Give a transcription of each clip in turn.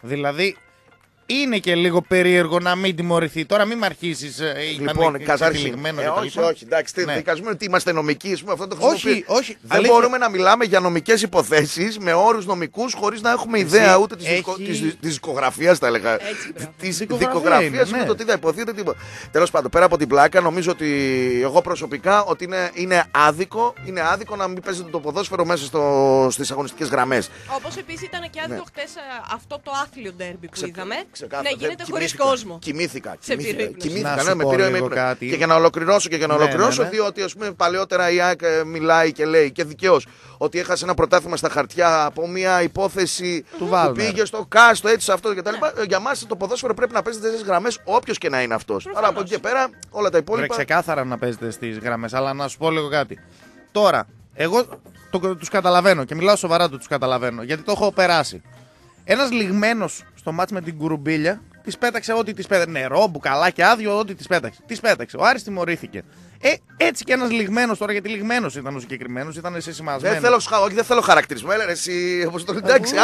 Δηλαδή. Είναι και λίγο περίεργο να μην τιμωρηθεί. Τώρα μην με αρχίσει. Λοιπόν, καταρχήν. Όχι, εντάξει, δικαζούμε ότι είμαστε νομικοί, αυτό το χρησιμοποιούμε. Όχι. Δεν μπορούμε να μιλάμε για νομικές υποθέσεις με όρους νομικούς χωρίς να έχουμε ιδέα ούτε της δικογραφίας, τα έλεγα. Της δικογραφίας με το τι θα υποθεί, ούτε τίποτα. Τέλος πάντων, πέρα από την πλάκα, νομίζω ότι εγώ προσωπικά ότι είναι άδικο να μην παίζετε το ποδόσφαιρο μέσα στις αγωνιστικές γραμμές. Όπως επίσης ήταν και άδικο χτες αυτό το άθλιο ντέρμπι που είδαμε. Ναι, γίνεται χωρίς κόσμο. Κοιμήθηκα. Ναι, με πήρε κάτι. Και για να ολοκληρώσω, διότι ας πούμε παλαιότερα η ΑΕΚ μιλάει και λέει και δικαίως ότι έχασε ένα πρωτάθλημα στα χαρτιά από μια υπόθεση που πήγε στο κάστο, έτσι αυτό κτλ. Για μας το ποδόσφαιρο πρέπει να παίζεται στις γραμμές όποιος και να είναι αυτός. Άρα από εκεί και πέρα όλα τα υπόλοιπα. Ξεκάθαρα να παίζετε στις γραμμές, αλλά να σου πω λίγο κάτι. Τώρα, εγώ τους καταλαβαίνω και μιλάω σοβαρά τους καταλαβαίνω γιατί το έχω περάσει. Ένας λιγμένος στο μάτς με την Κουρουμπίλια της πέταξε ό,τι της πέταξε. Νερό, μπουκαλάκι, άδειο, ό,τι της πέταξε. Της πέταξε. Ο Άρης τιμωρήθηκε. Έτσι και ένας λιγμένος τώρα, γιατί λιγμένος ήταν ο συγκεκριμένος, ήταν σε σημασμένο. Δεν θέλω χαρακτηρισμό. Έλα εσύ, όπως το εντάξει,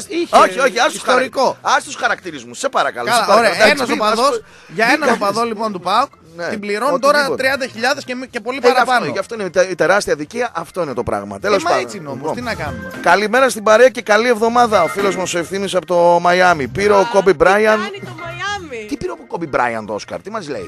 ας τους χαρακτηρισμούς. Σε παρακαλώ. Ωραία, ένας οπαδός, για έναν οπαδό λοιπόν του ΠΑΟΚ, την πληρώνουν τώρα 30.000 και πολύ παραπάνω. Γι' αυτό είναι η τεράστια αδικία, αυτό είναι το πράγμα. Τέλος πάντων. Έτσι είναι όμως, τι να κάνουμε. Καλημέρα στην παρέα και καλή εβδομάδα. Ο φίλος μας ο Ευθύμης από το Μαϊάμι. Πήρε ο Κόμπι Μπράιαν. Τι πήρε ο Κόμπι Μπράιαν το Όσκαρ, τι μας λέει.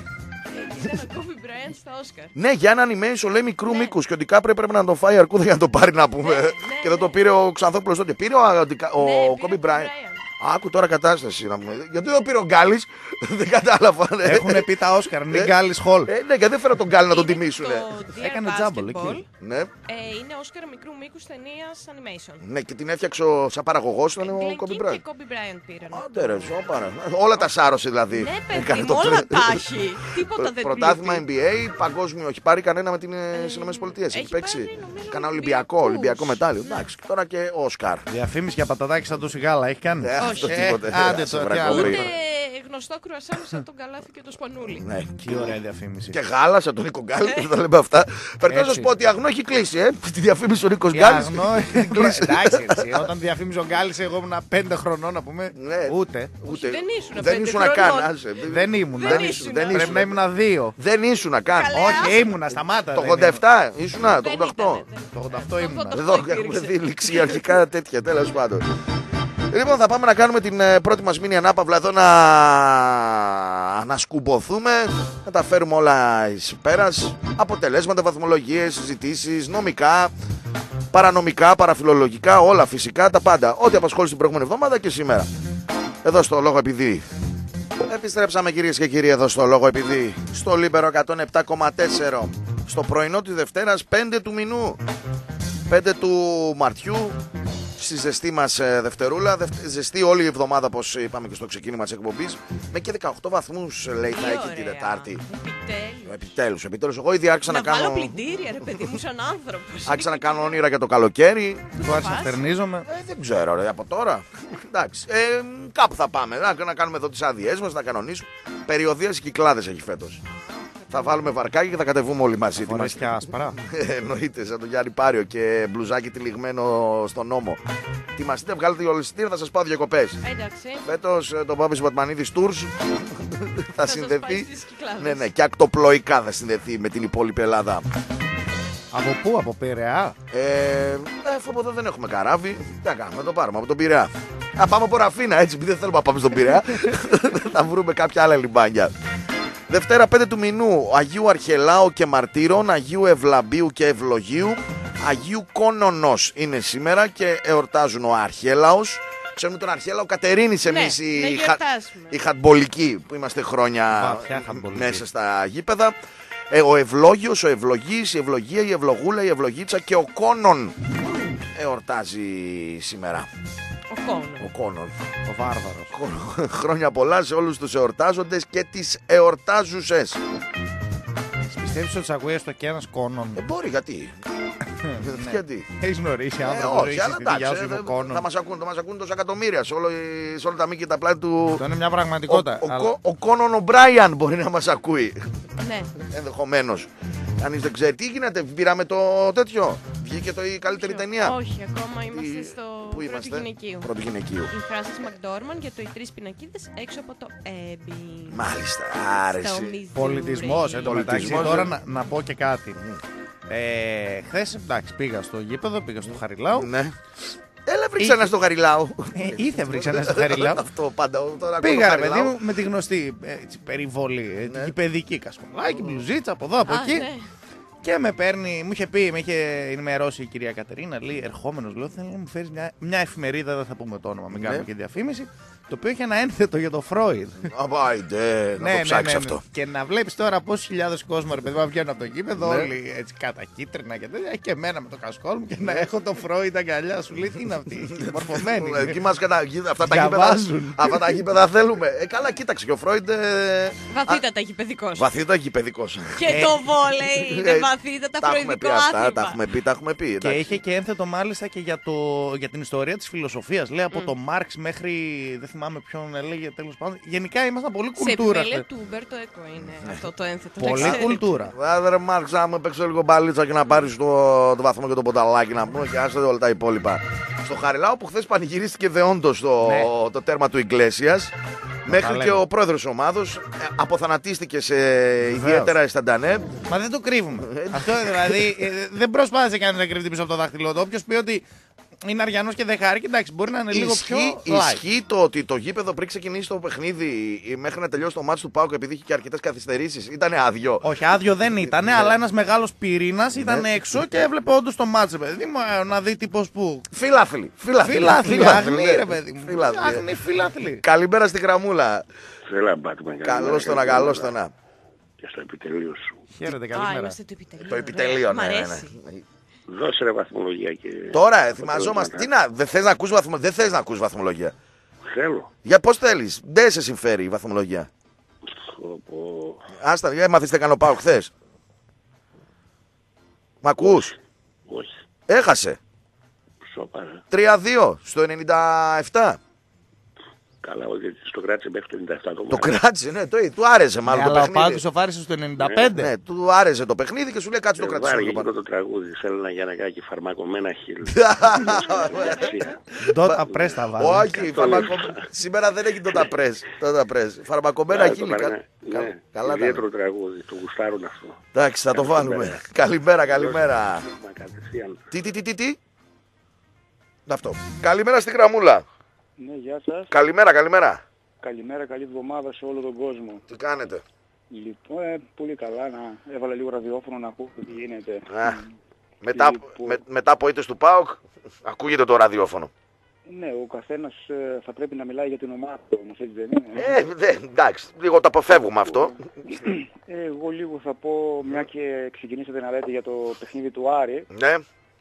Ναι, για ένα animation λέει μικρού μήκους και ο Ντικάπριο έπρεπε να τον φάει αρκούδα για να το πάρει να πούμε. Και δεν το πήρε ο Ξανθόπουλος τότε. Πήρε ο Κόμπι Μπράιαν. Άκου τώρα κατάσταση να πούμε. Γιατί δεν πήρε ο Γκάλης, δεν κατάλαβα. Έχουν πει τα Όσκαρ, είναι Γκάλης Χολ. Ναι, και δεν φέρα τον Γκάλη να τον τιμήσουν. Έκανε τζάμπολ εκεί. Είναι Όσκαρ μικρού μήκους ταινίας animation. Ναι, και την έφτιαξε σαν παραγωγός ήταν ο Κόμπι Μπράιαν. Και Κόμπι Μπράιαν πήραν. Άντε ρε, όλα τα σάρωσε δηλαδή. Ναι, παιδί μου, όλα τα έχει. Τίποτα δεν πήρε. Πρωτάθλημα NBA, παγκόσμιο, έχει πάρει κανένα με τις ΗΠΑ. Έχει παίξει. Κανένα Ολυμπιακό μετάλλιο. Εντάξει, τώρα και Όσκαρ. Διαφήμιση για πατατάκι σαν το σιγάλα έχει κάνει. Αυτό τίποτε. Ούτε γνωστό κρουασάν σαν τον Καλάθι και το Σπανούλι. Ναι, τι ωραία διαφήμιση. Και γάλα σαν τον Νίκο Γκάλη, δεν τα λέμε αυτά. Πρέπει να σα πω ότι η Αγνό έχει κλείσει, Τη διαφήμιση ο Νίκο Γκάλη. Εντάξει, όταν διαφήμιζε ο Γκάλη, εγώ ήμουν 5 χρονών να πούμε. Ούτε. Δεν ήσουν καν. Δεν ήμουν. Πρέπει να ήμουν 2. Δεν ήσουν καν. Όχι, ήμουνα, σταμάτα. Το 87 ήσουν, το 88. Το 88 ήμουνα. Εδώ έχουμε δει ληξιαρχικά τέτοια, τέλος πάντων. Λοιπόν, θα πάμε να κάνουμε την πρώτη μας μήνυ ανάπαυλα εδώ να σκουμποθούμε, να τα φέρουμε όλα εις πέρας, αποτελέσματα, βαθμολογίες, συζητήσεις, νομικά, παρανομικά, παραφιλολογικά, όλα φυσικά, τα πάντα. Ό,τι απασχόλησε την προηγούμενη εβδομάδα και σήμερα. Εδώ στο Λόγο Επειδή. Επιστρέψαμε κυρίες και κύριοι εδώ στο Λόγο Επειδή, στο Λίμπερο 107,4, στο πρωινό της Δευτέρας 5 του μηνού, 5 του Μαρτιού. Στη ζεστή μας Δευτερούλα, ζεστή όλη η εβδομάδα όπως είπαμε και στο ξεκίνημα της εκπομπής. Με και 18 βαθμούς λέει θα έχει την Τετάρτη. Επιτέλους. Εγώ ήδη άρχισα να κάνω. Να βάλω πλυντήρια ρε παιδί μου σαν άνθρωπος. Άρχισα να κάνω όνειρα για το καλοκαίρι. Του άρχισα να στερνίζομαι. Δεν ξέρω ρε, από τώρα. Εντάξει. Κάπου θα πάμε. Να κάνουμε εδώ τις άδειές μας, να κανονίσουμε. Περιοδίες Κυκλάδες έχει φέτος. Θα βάλουμε βαρκάκι και θα κατεβούμε όλοι μαζί. Φορές και άσπαρα. Εννοείται, σαν τον Γιάννη Πάριο και μπλουζάκι τυλιγμένο στον νόμο. Τιμαστείτε, βγάλετε τη ολιστήρια, θα σας πάω διακοπές. Εντάξει. Φέτος τον Πάπης Βατμανίδης Tours θα συνδεθεί. Ναι, και ακτοπλοϊκά θα συνδεθεί με την υπόλοιπη Ελλάδα. Από πού, από Πειραιά? Από εδώ δεν έχουμε καράβι. Τι να κάνουμε, το πάρουμε από τον Πειραιά. Α, πάμε από Ραφίνα, έτσι, επειδή δεν θέλουμε να πάμε στον Πειραιά. Θα βρούμε κάποια άλλα λιμπάνια. Δευτέρα 5 του μηνού, Αγίου Αρχελάου και Μαρτύρων, Αγίου Ευλαμπίου και Ευλογίου, Αγίου Κόνονος είναι σήμερα και εορτάζουν ο Αρχέλαος. Ξέρουμε τον Αρχέλαο Κατερίνης εμείς οι χαντμπολικοί που είμαστε χρόνια μέσα στα γήπεδα. Ο Ευλόγιος, ο Ευλογής, η Ευλογία, η Ευλογούλα, η Ευλογίτσα και ο Κόνον εορτάζει σήμερα. Ο Κόνον. Ο βάρβαρος. Χρόνια πολλά σε όλους τους εορτάζοντες και τις εορτάζουσες. Πιστεύεις ότι σ' ακούει έστω και ένας Κόνον? Μπορεί, γιατί? Γιατί? Έχεις γνωρίσει άνθρωπο? Όχι, αλλά εντάξει, θα μας ακούν τόσα εκατομμύρια σε όλα τα μήκη και τα πλάτη του. Αυτό είναι μια πραγματικότητα. Ο Κόνον ο Μπράιαν μπορεί να μας ακούει. Ναι. Ενδεχομένως. Κανείς δεν ξέρει τι γίνεται, πήραμε το τέτοιο. Βγήκε η καλύτερη ταινία. Όχι, ακόμα είμαστε στο πρώτο γυναικείο. Πρώτο γυναικείο. Η Φράνσις Μακντόρμαν και το «Οι τρεις πινακίδες έξω από το Έμπι». Μάλιστα, άρεσε. Πολιτισμός, εν τω μεταξύ. Τώρα να πω και κάτι. Χθες, εντάξει, πήγα στο γήπεδο, πήγα στο Χαριλάου. Ναι. Έλα βρήξε ένα στο Χαριλάου. Βρήξε ένα στο Χαριλάου. Αυτό πάντα. Πήγα, ρε παιδί μου, με τη γνωστή περιβολή. Την παιδική κασκολάκι, μπλουζίτσα από εδώ, από εκεί. Και με παίρνει, μου είχε ενημερώσει η κυρία Κατερίνα, λέει, ερχόμενος, λέω, θέλω να μου φέρεις μια εφημερίδα, δεν θα πούμε το όνομα, μην κάνουμε και διαφήμιση, το οποίο είχε ένα ένθετο για το Φρόιντ. Απάιντε, να το ψάξεις αυτό. Και να βλέπεις τώρα πόσους χιλιάδες κόσμο, ρε παιδί μου, βγαίνουν από το γήπεδο, όλοι έτσι κατακίτρινα και τέτοια, και εμένα με το κασκόλ μου και να έχω το Φρόιντ αγκαλιά, σου λέει, τι είναι αυτή, μορφωμένη. Εκεί μας αυτά τα γήπεδα θέλουμε. Καλά, κοίταξε και ο Φρόιντ. Βαθύτατα γηπεδικός. Βαθύτατα γηπεδικός. Και το βόλεϊ είναι βαθύτατα φροηδικό άθλημα. Τα έχουμε πει. Και είχε και ένθετο μάλιστα και για την ιστορία της φιλοσοφίας. Λέει από το Μάρξ μέχρι. Δεν θυμάμαι ποιον έλεγε, τέλος πάντων. Γενικά ήμασταν πολύ κουλτούρα. Σε εφημερίδα του Ουμπέρτο Έκο είναι αυτό το ένθετο. Πολύ κουλτούρα. Ρε Μάρξ, να μου παίξω λίγο μπαλίτσα και να πάρεις το βαθμό και το ποταλάκι να πούμε και άστε όλα τα υπόλοιπα. Στο Χαριλάου που χθες πανηγυρίστηκε δεόντως το τέρμα του Ιγκλέσιας. Μέχρι και ο πρόεδρος της ομάδος αποθανατίστηκε σε ιδιαίτερα αισθαντανέ. Μα δεν το κρύβουμε. Αυτό δηλαδή δεν προσπάθησε κανείς να κρύβει πίσω από το δάχτυλό του. Όποιος πει ότι είναι αριανός και δεν χάρηκε, εντάξει, μπορεί να είναι λίγο πιο Ισχύει το ότι το γήπεδο πριν ξεκινήσει το παιχνίδι μέχρι να τελειώσει το μάτς του ΠΑΟΚ, επειδή είχε και αρκετές καθυστερήσεις, ήταν άδειο. Όχι, άδειο δεν ήταν, αλλά ένας μεγάλος πυρήνας ήταν έξω και έβλεπε όντως το μάτς, παιδί μου, να δει τι πώς που. Φιλάθλοι. Αγνή, ρε παιδί μου. Αγνή φιλάθλοι. Καλημέρα στη γραμμούλα. Έλα, Μπάτμαν. Καλώς το να. Και στο επιτελείο σου. Χαίρετε, καλημέρα. Το επιτελείο, ναι. Δώσε ρε βαθμολογία και... Τώρα θυμαζόμαστε. Δεν θες να ακούς βαθμολογία. Θέλω. Για πώς θέλεις. Δεν σε συμφέρει η βαθμολογία. Άστα, έμαθες τι έκανε ο ΠΑΟΚ χθες. Μ' ακούς. Όχι. Έχασε. Σοπάρα. 3-2 στο 97. Καλά, όχι, το κράτησε μέχρι το 97 ακόμα. Το κράτησε, ναι, του άρεσε μάλλον το παιχνίδι. Αλλά ο Πάκος φάρισε στο 95. Ναι, του άρεσε το παιχνίδι και σου λέει κάτσε το κρατήσω. Βάρε και το τραγούδι, θέλω ένα Γιαννακάκι φαρμακωμένα χείλη. Ντότα πρέσ τα βάλει. Όχι, σήμερα δεν έχει ντότα πρέσ. Φαρμακωμένα χείλη. Καλά, ιδιαίτερο τραγούδι, το γουστάρουν αυτό. Εντάξει, θα το βάλουμε. Καλημέρα. Τι. Αυτό. Καλημέρα στη γραμμούλα. Ναι, γεια σας. Καλημέρα. Καλημέρα, καλή εβδομάδα σε όλο τον κόσμο. Τι κάνετε? Λοιπόν, πολύ καλά. Έβαλα λίγο ραδιόφωνο να ακούω τι γίνεται. Μετά από ήττες του ΠΑΟΚ, ακούγεται το ραδιόφωνο. Ναι, ο καθένας θα πρέπει να μιλάει για την ομάδα του, όμως έτσι δεν είναι. Εντάξει, λίγο το αποφεύγουμε αυτό. Εγώ λίγο θα πω, μια και ξεκινήσατε να λέτε για το παιχνίδι του Άρη. Ναι.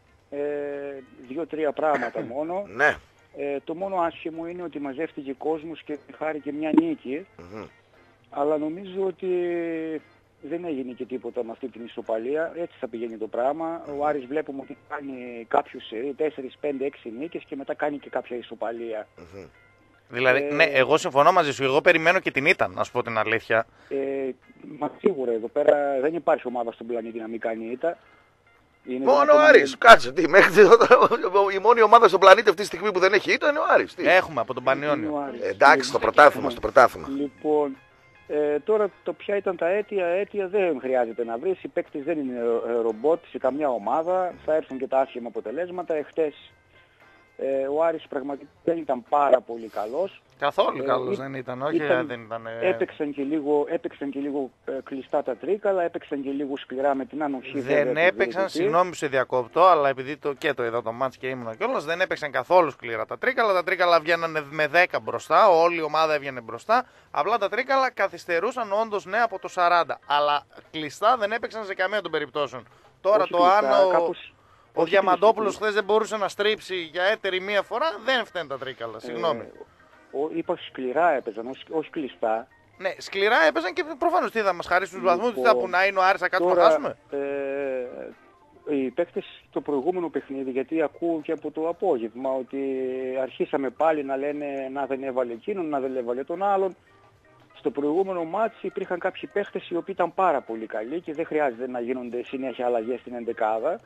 2-3 πράγματα μόνο. Ναι. Το μόνο άσχημο είναι ότι μαζεύτηκε κόσμος και χάρηκε μια νίκη. Αλλά νομίζω ότι δεν έγινε και τίποτα με αυτή την ισοπαλία. Έτσι θα πηγαίνει το πράγμα. Ο Άρης βλέπουμε ότι κάνει κάποιους σερί, 4, 5, 6 νίκες και μετά κάνει και κάποια ισοπαλία. Δηλαδή, ναι, εγώ συμφωνώ μαζί σου. Εγώ περιμένω και την ήττα, να σου πω την αλήθεια. Μα σίγουρα εδώ πέρα δεν υπάρχει ομάδα στον πλανήτη να μην κάνει ήττα. Μόνο ο Άρης, κάτσε, η μόνη ομάδα στον πλανήτη αυτή τη στιγμή που δεν έχει ήττα είναι ο Άρης. Έχουμε από τον Πανιόνιο. Εντάξει, στο πρωτάθλημα. Λοιπόν, τώρα το ποια ήταν τα αίτια δεν χρειάζεται να βρεις. Οι παίκτες δεν είναι ρομπότ σε καμιά ομάδα, θα έρθουν και τα άσχημα αποτελέσματα. Εχθές ο Άρης πραγματικά δεν ήταν πάρα πολύ καλός. Καθόλου καλός δεν ήταν, όχι δεν ήταν. Έπαιξαν και λίγο κλειστά τα τρίκαλα, έπαιξαν και λίγο σκληρά με την ανοχή. Δεν έπαιξαν, συγγνώμη που σε διακόπτω, αλλά επειδή το είδα το μάτς και ήμουν κιόλας, δεν έπαιξαν καθόλου σκληρά τα τρίκαλα. Τα τρίκαλα βγαίνανε με 10 μπροστά, όλη η ομάδα έβγαινε μπροστά. Απλά τα τρίκαλα καθυστερούσαν όντως ναι από το 40. Αλλά κλειστά δεν έπαιξαν σε καμία των περιπτώσεων. Τώρα το Άνω. Ο Διαμαντόπουλος χθες δεν μπορούσε να στρίψει για έτερη μία φορά, δεν φταίνουν τα τρίκαλα, συγγνώμη. Είπα σκληρά έπαιζαν, όχι κλειστά. Ναι, σκληρά έπαιζαν και προφανώς τι θα μας χαρίσουν τους βαθμούς, τι θα που να είναι ο Άρης να κάτσουμε να χάσουμε. Οι παίκτες το προηγούμενο παιχνίδι, γιατί ακούω και από το απόγευμα ότι αρχίσαμε πάλι να λένε να δεν έβαλε εκείνον, να δεν έβαλε τον άλλον. Στο προηγούμενο μάτς υπήρχαν κάποιοι παίκτες οι οποίοι ήταν πάρα πολύ καλοί και δεν χρειάζεται να γίνονται συνέχεια αλλαγές στην ενδεκάδα.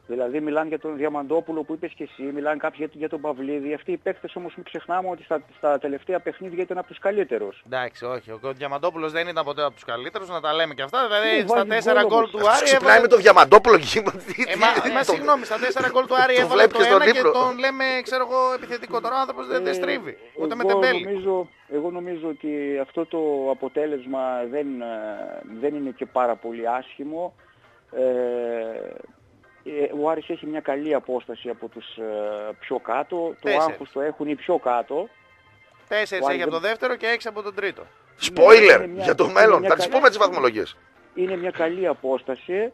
Δηλαδή μιλάνε για τον Διαμαντόπουλο που είπες και εσύ, μιλάνε κάποιοι για τον Παυλίδη. Αυτοί οι παίκτες όμως μην ξεχνάμε ότι στα τελευταία παιχνίδια ήταν από τους καλύτερους. Εντάξει, όχι. Ο Διαμαντόπουλος δεν ήταν ποτέ από τους καλύτερους, να τα λέμε και αυτά. Δηλαδή στα 4 γκολ του Άρη. Ξυπνάει με τον Διαμαντόπουλο και συγγνώμη, στα 4 γκολ του Άρη έβαλε το ένα και τον λέμε, ξέρω εγώ, επιθετικό. Τώρα ο άνθρωπος δεν στρίβει. Ούτε με τεμπέλη. Εγώ νομίζω ότι αυτό το αποτέλεσμα δεν είναι και πάρα πολύ άσχημο. Ο Άρης έχει μια καλή απόσταση από τους πιο κάτω. Το άγχος το έχουν οι πιο κάτω. 4 έχει από το δεύτερο και 6 από τον τρίτο. Spoiler για το μέλλον. Θα τις πούμε τις βαθμολογίες. Είναι μια καλή απόσταση.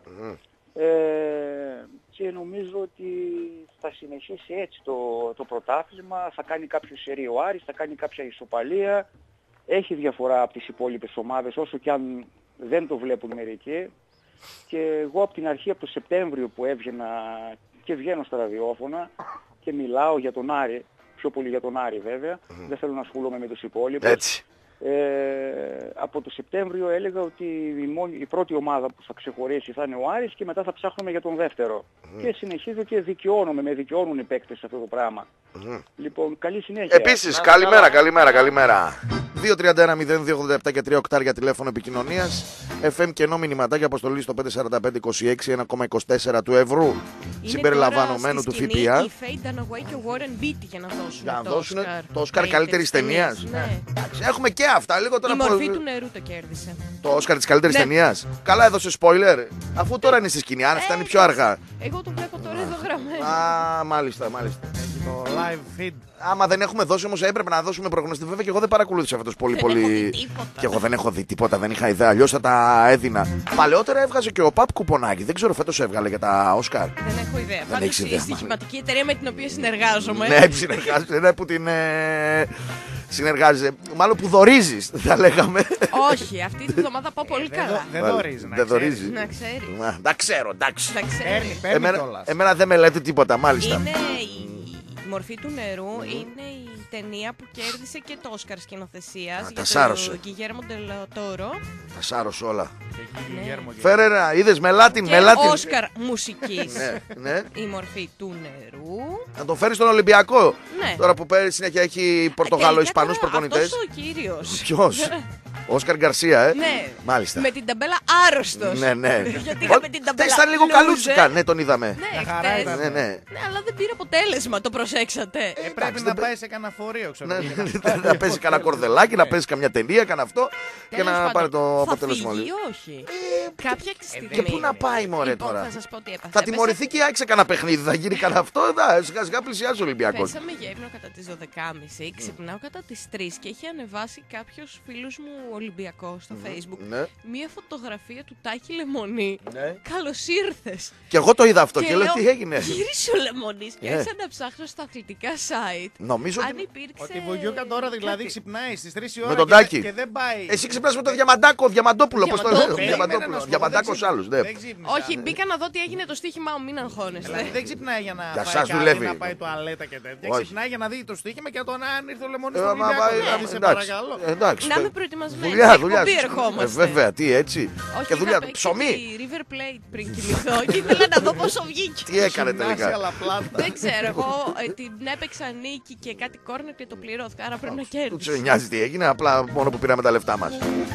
Και νομίζω ότι θα συνεχίσει έτσι το πρωτάθλημα. Θα κάνει κάποιο σερί ο Άρης, θα κάνει κάποια ισοπαλία. Έχει διαφορά από τις υπόλοιπες ομάδες, όσο και αν δεν το βλέπουν μερικοί. Και εγώ από την αρχή, από το Σεπτέμβριο που έβγαινα και βγαίνω στα ραδιόφωνα και μιλάω για τον Άρη, πιο πολύ για τον Άρη βέβαια, δεν θέλω να ασχολούμαι με τους υπόλοιπους. Έτσι. Από το Σεπτέμβριο έλεγα ότι η πρώτη ομάδα που θα ξεχωρίσει θα είναι ο Άρης και μετά θα ψάχνουμε για τον δεύτερο. Και συνεχίζω και με δικαιώνουν οι παίκτες αυτό το πράγμα. Λοιπόν, καλή συνέχεια. Επίσης, καλημέρα. 2-31-02-87 και 3 οκτάρια τηλέφωνο επικοινωνίας. FM και ενώ μηνυματάκια αποστολή στο 545-26 1,24 του ευρώ. Συμπεριλαμβανομένου του ΦΠΑ. Η Faye Dunaway και ο Warren Beatty για να δώσουν το Όσκαρ καλύτερης ταινίας. Ναι. Έχουμε και αυτά. Λίγο τώρα η μορφή του νερού το κέρδισε. Το Όσκαρ της καλύτερης ταινίας. Καλά, έδωσε spoiler. Αφού τώρα είναι στη σκηνή, αν φτάνει πιο αργά. Εγώ το βλέπω τώρα εδώ γραμμένο. Μάλιστα. Το live feed. Άμα δεν έχουμε δώσει όμως έπρεπε να δώσουμε προγνωστή. Βέβαια και εγώ δεν παρακολούθησα αυτός πολύ. Και εγώ δεν έχω δει τίποτα, δεν είχα ιδέα. Αλλιώς θα τα έδινα. Παλαιότερα έβγαζε και ο Παπ κουπονάκι. Δεν ξέρω, φέτος έβγαλε για τα Όσκαρ. Δεν έχω ιδέα. Πάντως η στοιχηματική εταιρεία με την οποία συνεργάζομαι. Ναι, συνεργάζεσαι. Που την συνεργάζεσαι. Μάλλον που δωρίζεις, θα λέγαμε. Όχι, αυτή τη βδομάδα πάω πολύ καλά. Δεν δωρίζει. Δεν δωρίζει. Να ξέρει. Τα ξέρω, εντάξει. Παίρνει κιόλας. Εμένα δεν με λέτε τίποτα, μάλιστα. Είναι η μορφή του νερού, είναι η ταινία που κέρδισε και το Όσκαρ σκηνοθεσίας για τον Γκιγέρμο Ντελ Τόρο. Τα σάρωσε όλα. Ναι. Φέρερα, είδες με Λάτιν. Και Όσκαρ μουσικής. Ναι. Η μορφή του νερού. Να τον φέρει στον Ολυμπιακό. Ναι. Τώρα που συνέχεια έχει Πορτογάλο-Ισπανούς προπονητές. Αυτός ο κύριος. Ποιος? Όσκαρ Γκαρσία, Ναι. Μάλιστα. Με την ταμπέλα άρρωστος. Ναι. Γιατί είχαμε την ταμπέλα. Ήταν λίγο καλούτσικα. Ναι, τον είδαμε. Ναι, Ναι. ναι, αλλά δεν πήρε αποτέλεσμα, το προσέξατε. Πρέπει να πάει σε κανένα φορείο, ξέρω. Να παίζει κανένα κορδελάκι, να παίζει καμιά ταινία, κανένα αυτό και να πάρει το αποτέλεσμα. Θα φύγει, όχι. Κάποια στιγμή. Και πού να πάει, μωρέ τώρα. Θα σας πω τι έπαθε. Θα τιμωρηθεί και άξε κανένα παιχνίδι. Θα γίνει κανένα αυτό. Σιγά σιγά πλησιάζει ο Ολυμπιακός. Πέσαμε για ύπνο κατά τις 12.30, ξυπνάω κατά τις 3 και έχει ανεβάσει κάποιος φίλος μου Ολυμπιακός στο Facebook μία φωτογραφία του Τάκη Λεμονή. Καλώς ήρθες. Και εγώ το είδα αυτό και λέω τι έγινε. Γύρισε ο Λεμονής και άρχισα να ψάχνω στα αθλητικά site. Νομίζω αν υπήρξε. Ότι η Βογιούκα τώρα δηλαδή ξυπνάει στις 3 η ώρα με τον Τάκη. Και δεν πάει. Εσύ ξυπνάς με τον Διαμαντόπουλο. Πώς το λέω. Διαμαντάκος άλλους. Όχι, μπήκα να δω τι έγινε το στοίχημα μου, μην αγχώνεστε. Δεν ξυπνάει για να πάει τουαλέτα και τέτοια. Ξυπνάει για να δει το στοίχημα και αν ήρθε ο Λεμονής στον Ολυμπιακό. Σε παρακαλώ. Να είμαι προετοιμασμένη. Δουλειά. Βέβαια, τι έτσι. Και δουλειά. Ψωμί. River Plate πριν κοιμηθώ και ήθελα να δω πόσο βγήκε. Τι έκανε τελικά. Δεν ξέρω, εγώ την έπαιξα νίκη και κάτι κόρνερ και το πληρώθηκα, άρα πρέπει να κέρδισα. Του νοιάζει τι έγινε, απλά μόνο που πήραμε τα λεφτά μας.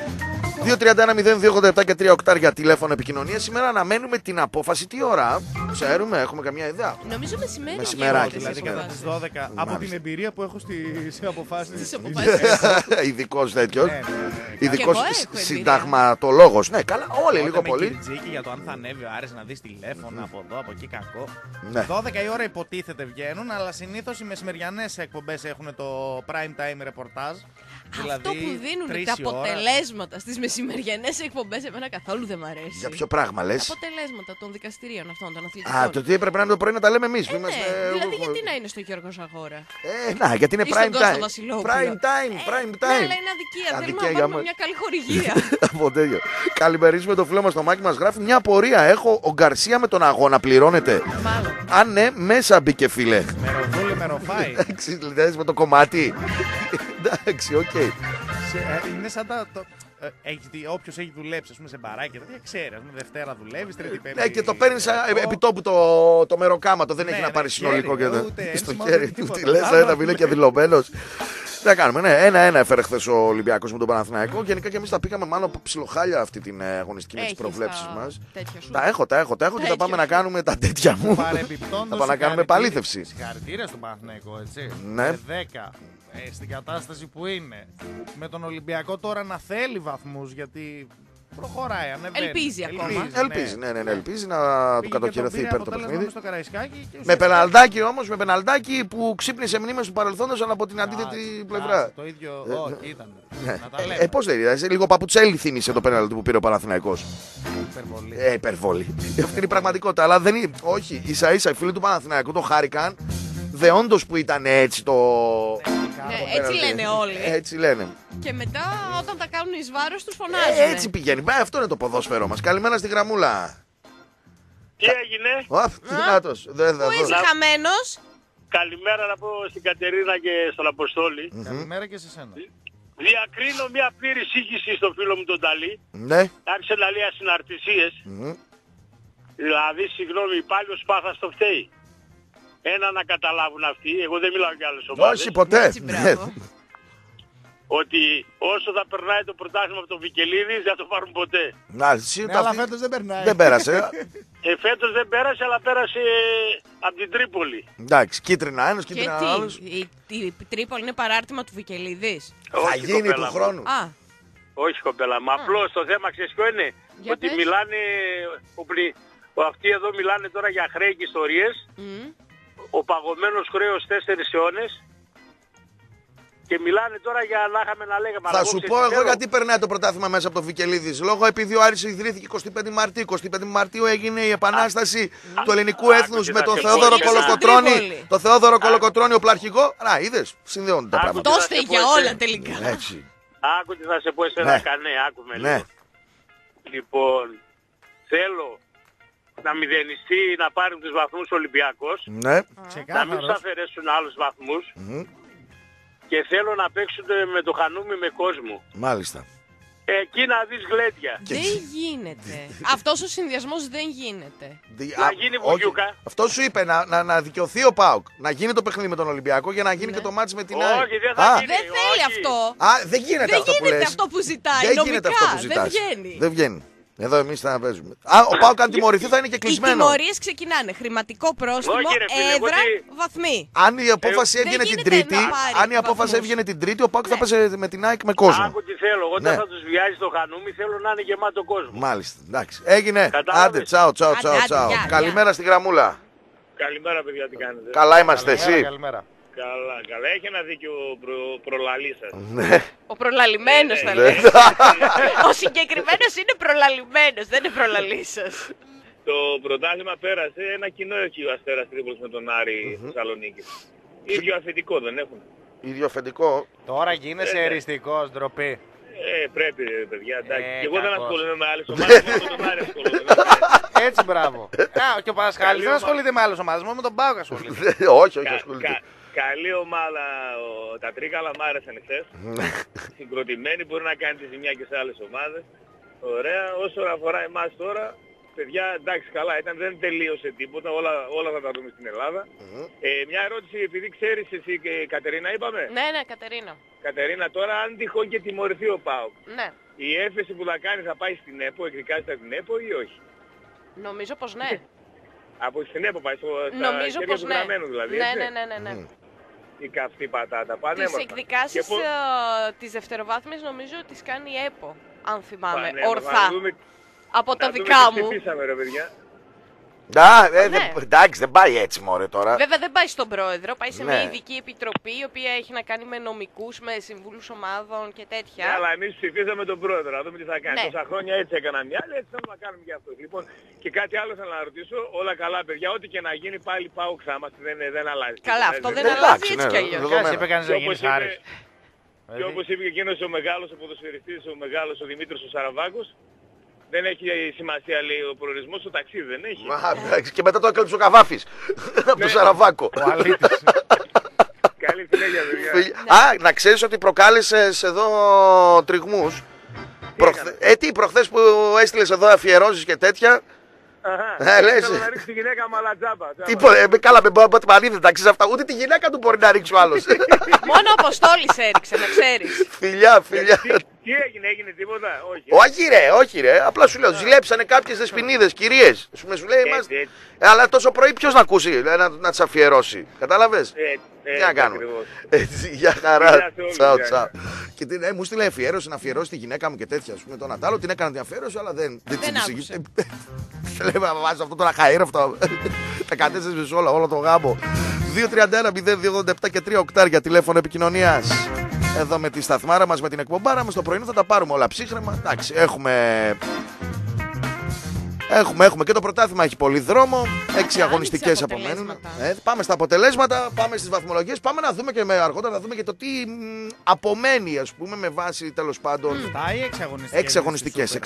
2-31-02-87 και 3 οκτάρια τηλέφωνο επικοινωνία. Σήμερα αναμένουμε την απόφαση. Τι ώρα, ξέρουμε, έχουμε καμιά ιδέα. Νομίζω μεσημέρι. Μεσημεράκι. Δηλαδή κατά τις 12 από την εμπειρία που έχω στις αποφάσεις. Ειδικός τέτοιος. Ειδικός συνταγματολόγος. Ναι, καλά, όλοι λίγο πολύ. Για το αν θα ανέβει ο Άρης να δει τηλέφωνο από εδώ, από εκεί κακό. 12 η ώρα υποτίθεται βγαίνουν, αλλά συνήθως οι μεσημεριανές εκπομπές έχουν το prime time reportage. Αυτό που δίνουν τα αποτελέσματα στις μεσημεριανές εκπομπές εμένα καθόλου δεν μ' αρέσει. Για ποιο πράγμα λες? Τα αποτελέσματα των δικαστηρίων αυτών, των αθλητικών. Α, το τι έπρεπε να είναι το πρωί να τα λέμε εμείς. Δηλαδή γιατί να είναι στο Γιώργο Ζαγόρα. Να, γιατί είναι prime time. Prime time. Ναι, αλλά είναι αδικία. Θέλουμε να πάρουμε μια καλή χορηγία. Από τέτοιο. Καλημερίζουμε το φίλο μας στο Μάκη, μας γράφει μια απορία. Έχω ο Γκαρσία με τον αγώνα πληρώνεται. Μάλλον. Αν ναι, μέσα μπήκε φίλε. Μεροβούλη, μεροφάει. Με το κομμάτι. Εντάξει, οκ. Είναι σαν τα. όποιος έχει δουλέψει, ας πούμε, σε μπαράκι, δεν ξέρει. Δευτέρα δουλεύει, Τρίτη Πέμπτη. Ναι, και το παίρνει επιτόπου το μεροκάματο. Δεν έχει να πάρει συνολικό και στο χέρι του. Τι λες, να μην είναι και δηλωμένος. Τι να κάνουμε, ναι. 1-1 έφερε χθες ο Ολυμπιακός με τον Παναθηναϊκό. Γενικά και εμείς τα πήγαμε μάλλον ψιλοχάλια αυτή την αγωνιστική με τις προβλέψεις μας. Τα έχω και θα πάμε να κάνουμε τα τέτοια μου. Θα πάμε να κάνουμε επαλήθευση. Συγχαρητήρια στον Παναθηναϊκό, έτσι. Ναι. 10. Στην κατάσταση που είναι. Με τον Ολυμπιακό τώρα να θέλει βαθμούς, γιατί προχωράει, ανεβαίνει. Ελπίζει ακόμα. Ελπίζει να του κατοχυρωθεί υπέρ το παιχνίδι. Με πεναλτάκι που ξύπνησε μνήμες του παρελθόντος, αλλά από την αντίθετη πλευρά. Το ίδιο, όχι, ήταν. Πώς δεν είναι, λίγο παπουτσέλι θύμισε το πέναλτι που πήρε ο Παναθηναϊκός. Υπερβολή. Αυτή είναι η πραγματικότητα, αλλά δεν είναι. Όχι, ίσα ίσα οι φίλοι του Παναθηναϊκού το χάρηκαν. Δεόντως που ήταν έτσι το. Ναι, έτσι λένε όλοι. Έτσι λένε. Και μετά όταν τα κάνουν εις βάρος τους φωνάζουν. Έτσι πηγαίνει. Αυτό είναι το ποδόσφαιρο μας. Καλημέρα στη γραμμούλα. Τι έγινε? Δυνατός. Πού είσαι χαμένος? Καλημέρα να πω στην Κατερίνα και στον Αποστόλη. Καλημέρα και σε σένα. Διακρίνω μια πλήρη σύγχυση στο φίλο μου τον Ταλή. Ναι. Άρχισε να λέει ασυναρτησίες. Δηλαδή, συγγνώμη, πάλι ο Σπάθας το φταίει. Ένα να καταλάβουν αυτοί, εγώ δεν μιλάω για άλλες ομάδες. Όχι ποτέ. Ότι όσο θα περνάει το πρωτάθλημα από τον Βικελίδη δεν θα το πάρουν ποτέ. Αλλά φέτος δεν περνάει. Δεν πέρασε. Φέτος δεν πέρασε, αλλά πέρασε από την Τρίπολη. Εντάξει, κίτρινα ένας, κίτρινα άλλος. Η Τρίπολη είναι παράρτημα του Βικελίδης. Θα γίνει του χρόνου. Όχι κοπέλα, μα απλώς το θέμα ξέρεις ποιο είναι. Ότι μιλάνε, αυτοί εδώ μιλάνε τώρα για χρέη και ιστορίες. Ο παγωμένος χρέος 4 αιώνες και μιλάνε τώρα για να είχαμε να λέγαμε. Θα σου πω εγώ γιατί περνάει το πρωτάθλημα μέσα από το Βικελίδης. Λόγω επειδή ο Άρης ιδρύθηκε 25 Μαρτίου. 25 Μαρτίου έγινε η επανάσταση του ελληνικού έθνους με τον Θεόδωρο Κολοκοτρώνη. Το Θεόδωρο Κολοκοτρώνη, ο πλαρχικό. Να, είδες, συνδέονται τα πράγματα. Αυτό φταίει για όλα τελικά. Έτσι. Άκου τι θα σε πω εσένα κανέ, άκουμε λίγο. Λοιπόν, θέλω να μηδενιστεί, να πάρουν τους βαθμούς ο Ολυμπιακός, να μην τους αφαιρέσουν άλλους βαθμούς και θέλω να παίξουν με το χανούμι με κόσμο. Μάλιστα. Εκεί να δεις γλέντια. Δεν γίνεται. Αυτός ο συνδυασμός δεν γίνεται. Να γίνει βουγιούκα. Αυτό σου είπε να δικαιωθεί ο ΠΑΟΚ. Να γίνει το παιχνίδι με τον Ολυμπιακό για να γίνει και το μάτς με την ΑΕΚ. Όχι, δεν θα γίνει. Δεν θέλει αυτό. Δεν γίνεται δεν αυτό που γίνεται λες. αυτό που ζητάει. Δεν νομικά γίνεται αυτό που ζητάς. δεν βγαίνει. Δεν βγαίνει. Εδώ εμείς θα παίζουμε. Ο ΠΑΟΚ αν τιμωρηθεί θα είναι και κλεισμένο. Οι τιμωρίες ξεκινάνε. Χρηματικό πρόστιμο, έδρα, βαθμοί. Αν η απόφαση έβγαινε την Τρίτη, ο ΠΑΟΚ θα παίζει με την ΑΕΚ με κόσμο. Άκου τι θέλω. Εγώ δεν θα τους βιάζει το χανούμι, θέλω να είναι γεμάτο κόσμο. Μάλιστα. Εντάξει. Έγινε. Άντε, τσάου. Καλημέρα στη γραμμούλα. Καλημέρα, παιδιά, τι κάνετε? Καλά είμαστε, εσύ? Καλά. Έχει ένα δίκιο ο προλαλής σας. Ο προλαλημένος θα λέει. Ο συγκεκριμένος είναι προλαλημένος, δεν είναι προλαλής σας. Το πρωτάθλημα πέρασε ένα κοινό εκεί ο Αστέρας Τρίπολης με τον Άρη Θεσσαλονίκη. Ίδιο αφεντικό δεν έχουν? Ίδιο αφεντικό. Τώρα γίνεσαι εριστικός, ντροπή. Πρέπει παιδιά, εντάξει. Και εγώ δεν ασχολούμαι με άλλες ομάδες, μόνο με τον Άρη ασχολούμαι. Έτσι, μπράβο. Και ο Πασχάλης δεν ασχολείται με άλλες ομάδες, μόνο με τον ΠΑΟΚ ασχολείται. Όχι, ασχολείται. Καλή ομάδα, τα Τρίκαλα μ' άρεσαν χθες. Συγκροτημένη, μπορεί να κάνει τη ζημιά και σε άλλες ομάδες. Ωραία, όσον αφορά εμάς τώρα, παιδιά, εντάξει καλά, δεν τελείωσε τίποτα, όλα θα τα δούμε στην Ελλάδα. Μια ερώτηση, επειδή ξέρεις εσύ και Κατερίνα είπαμε. Ναι, Κατερίνα. Κατερίνα, τώρα αν τυχόν και τιμωρηθεί ο ΠΑΟΚ, ναι. Η έφεση που θα κάνει θα πάει στην ΕΠΟ, εκδικάζεται από την ΕΠΟ ή όχι? Νομίζω πως ναι. Από την ΕΠΟ πάει στο χέρια του γραμμένου δηλαδή, ναι. Η καυτή πατάτα, τις εκδικάσεις της δευτεροβάθμιας νομίζω τις κάνει η ΕΠΟ, αν θυμάμαι, ορθά. Από τα δικά μου. Εντάξει, δεν πάει έτσι μωρέ τώρα. Βέβαια δεν πάει στον πρόεδρο, πάει σε μια ειδική επιτροπή η οποία έχει να κάνει με νομικούς, με συμβούλους ομάδων και τέτοια. Αλλά εμείς ψηφίσαμε τον πρόεδρο, να δούμε τι θα κάνει. Τόσα χρόνια έτσι έκαναν οι άλλοι, έτσι θέλουμε να κάνουμε και αυτό. Λοιπόν, και κάτι άλλο θέλω να ρωτήσω, όλα καλά παιδιά, ό,τι και να γίνει πάλι ΠΑΟΚ θα είμαστε, δεν αλλάζει. Καλά, αυτό δεν αλλάζει έτσι κι αλλιώς. Είπε κανείς να γίνεις Άρης. Και όπως είπε και εκείνος ο μεγάλος ο ποδοσφαιριστής, ο μεγάλος ο Δημήτρης ο Σαραβάκος, δεν έχει σημασία λέει ο προορισμός, το ταξίδι δεν έχει. Και μετά το έκλεψε ο Καβάφης από τον Σαραβάκο. Ο αλήτης. Καλή συνέχεια παιδιά. Να ξέρεις ότι προκάλεσες εδώ τριγμούς. Τι προχθές που έστειλες εδώ αφιερώσεις και τέτοια. Λες. Θέλω να ρίξει τη γυναίκα μου αλλά τζάμπα. Καλά, με μπατμανίδε, τα ξέρεις αυτά. Ούτε τη γυναίκα του μπορεί να ρίξει ο άλλος. Μόνο Αποστόλης έριξε, να ξέρεις. Φιλιά. Τι έγινε τίποτα, Όχι ρε. Απλά σου λέω, ζηλέψανε κάποιες δεσποινίδες, κυρίες. Σου λέει, αλλά τόσο πρωί ποιος να ακούσει, να τις αφιερώσει. Κατάλαβες. Τι να κάνουμε. Για χαρά. Τσαου. Και μου στείλε αφιέρωση να αφιερώσει τη γυναίκα μου και τέτοια. Α πούμε τον Ατάλο την έκανα την αφιέρωση, αλλά δεν την εξηγήσε. Λέει, μα βάζει αυτό το αχαήρευτο. Τα κατέστησε όλο το γάμο. 231-0287 και 3 οκτάρια τηλέφωνο επικοινωνίας. Εδώ με τη σταθμάρα μας, με την εκπομπάρα μας, το πρωινό θα τα πάρουμε όλα ψύχρεμα. Εντάξει, έχουμε και το πρωτάθλημα έχει πολύ δρόμο. 6 αγωνιστικές απομένουν. Πάμε στα αποτελέσματα, πάμε στις βαθμολογίες. Πάμε να δούμε και αργότερα να δούμε και το τι απομένει, ας πούμε, με βάση τέλος πάντων. 6 αγωνιστικές.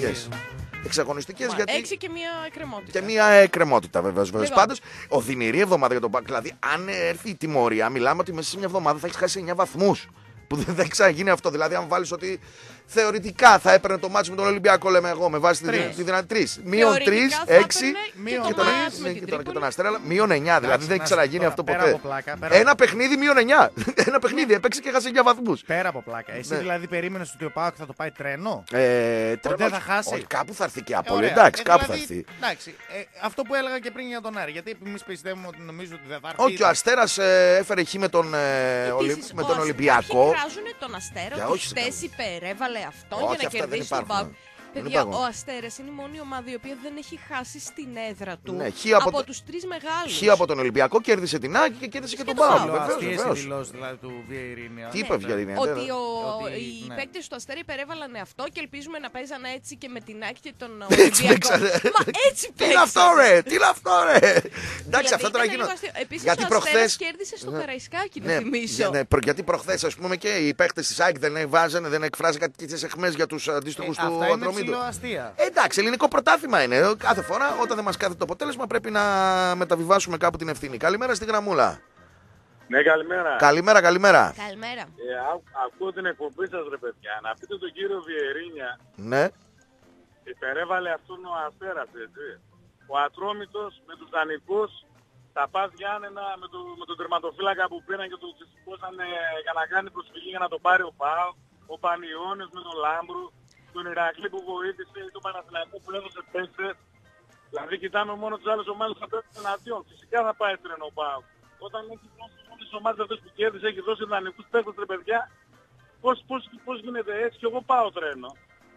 6 αγωνιστικές γιατί. 6 και μία εκκρεμότητα. Και μία εκκρεμότητα βεβαίως. Πάντως, οδυνηρή εβδομάδα για τον Πάκ. Δηλαδή, αν έρθει η τιμωρία, μιλάμε ότι μέσα σε μια εβδομάδα θα έχει χάσει 9 βαθμούς. Που δεν ξαναγίνει αυτό. Δηλαδή, αν βάλεις ότι θεωρητικά θα έπαιρνε το μάτσο με τον Ολυμπιακό, λέμε εγώ, με βάση τη δυνατή 3. Μείον 3, 6 και τον Αστέρα, μείον 9. Δηλαδή δεν έχει ξαναγίνει αυτό ποτέ. Ένα παιχνίδι μείον 9. Ένα παιχνίδι έπαιξε και έχασε 9 βαθμούς. Πέρα από πλάκα. Εσύ δηλαδή περίμενες ότι ο ΠΑΟΚ θα το πάει τρένο. Δεν θα χάσει. Όχι, κάπου θα έρθει και απόλυτα. Εντάξει, κάπου θα έρθει. Αυτό που έλεγα και πριν για τον Άρη. Γιατί εμείς πιστεύουμε ότι νομίζω ότι δεν θα έρθει. Όχι, ο Αστέρας έφερε χ με τον Ολυμπιακό. Κράζουνε τον Αστέρα ότι χτες υπερέβαλε αυτόν για να κερδίσει τον ΠΑΟΚ. Παιδιά, ο Αστέρας είναι η μόνη ομάδα η οποία δεν έχει χάσει στην έδρα του από τους τρεις μεγάλους. Χ από τον Ολυμπιακό, κέρδισε την Άκη και κέρδισε και τον ΠΑΟΚ. Βεβαίως. Δηλαδή του Βιερίνια. Τι είπε Βιερίνια. Ότι οι παίκτες του Αστέρα υπερέβαλαν αυτό και ελπίζουμε να παίζαν έτσι και με την Άκη και τον Ολυμπιακό. Μα έτσι παίξανε. Τι είναι αυτό ρε. Εντάξει, αυτά τώρα γίνονται. Επίσης ο Αστέρας κέρδισε στο Καραϊσκάκι, να θυμίσω. Γιατί προχθές, ας πούμε, και οι παίκτες της Άκη δεν εκφράζουν κάτι τέτοιες αιχμές για τους αντίστοιχους του Ατρομήτου. Εντάξει, ελληνικό πρωτάθλημα είναι. Κάθε φορά όταν δεν μας κάθεται το αποτέλεσμα πρέπει να μεταβιβάσουμε κάπου την ευθύνη. Καλημέρα στη γραμμούλα. Ναι, καλημέρα. Καλημέρα. Ακούω την εκπομπή σας ρε παιδιά. Να πείτε τον κύριο Βιερίνια. Ναι. Υπερέβαλε αυτόν ο Αστέρας, έτσι. Ο Ατρόμητος με τους δανεικούς, τα Πας Γιάννενα με τον τερματοφύλακα που πήραν και τον ξεσηκώσαν για να κάνει προσφυγή για να το πάρει ο ΠΑΟΚ. Ο Πανιώνιος με τον Λάμπρου. Τον Ηρακλή που βοήθησε, τον Παναθηναϊκό που έδωσε παίκτες. Δηλαδή κοιτάμε μόνο τις άλλες ομάδες που θα παίξουν εναντίον. Φυσικά θα πάει τρένο ο ΠΑΟΚ. Όταν έχει δώσει όλες τις ομάδες αυτές που κέρδισε, έχει δώσει δανεικούς παίκτες ρε παιδιά, πώς γίνεται έτσι και εγώ πάω τρένο.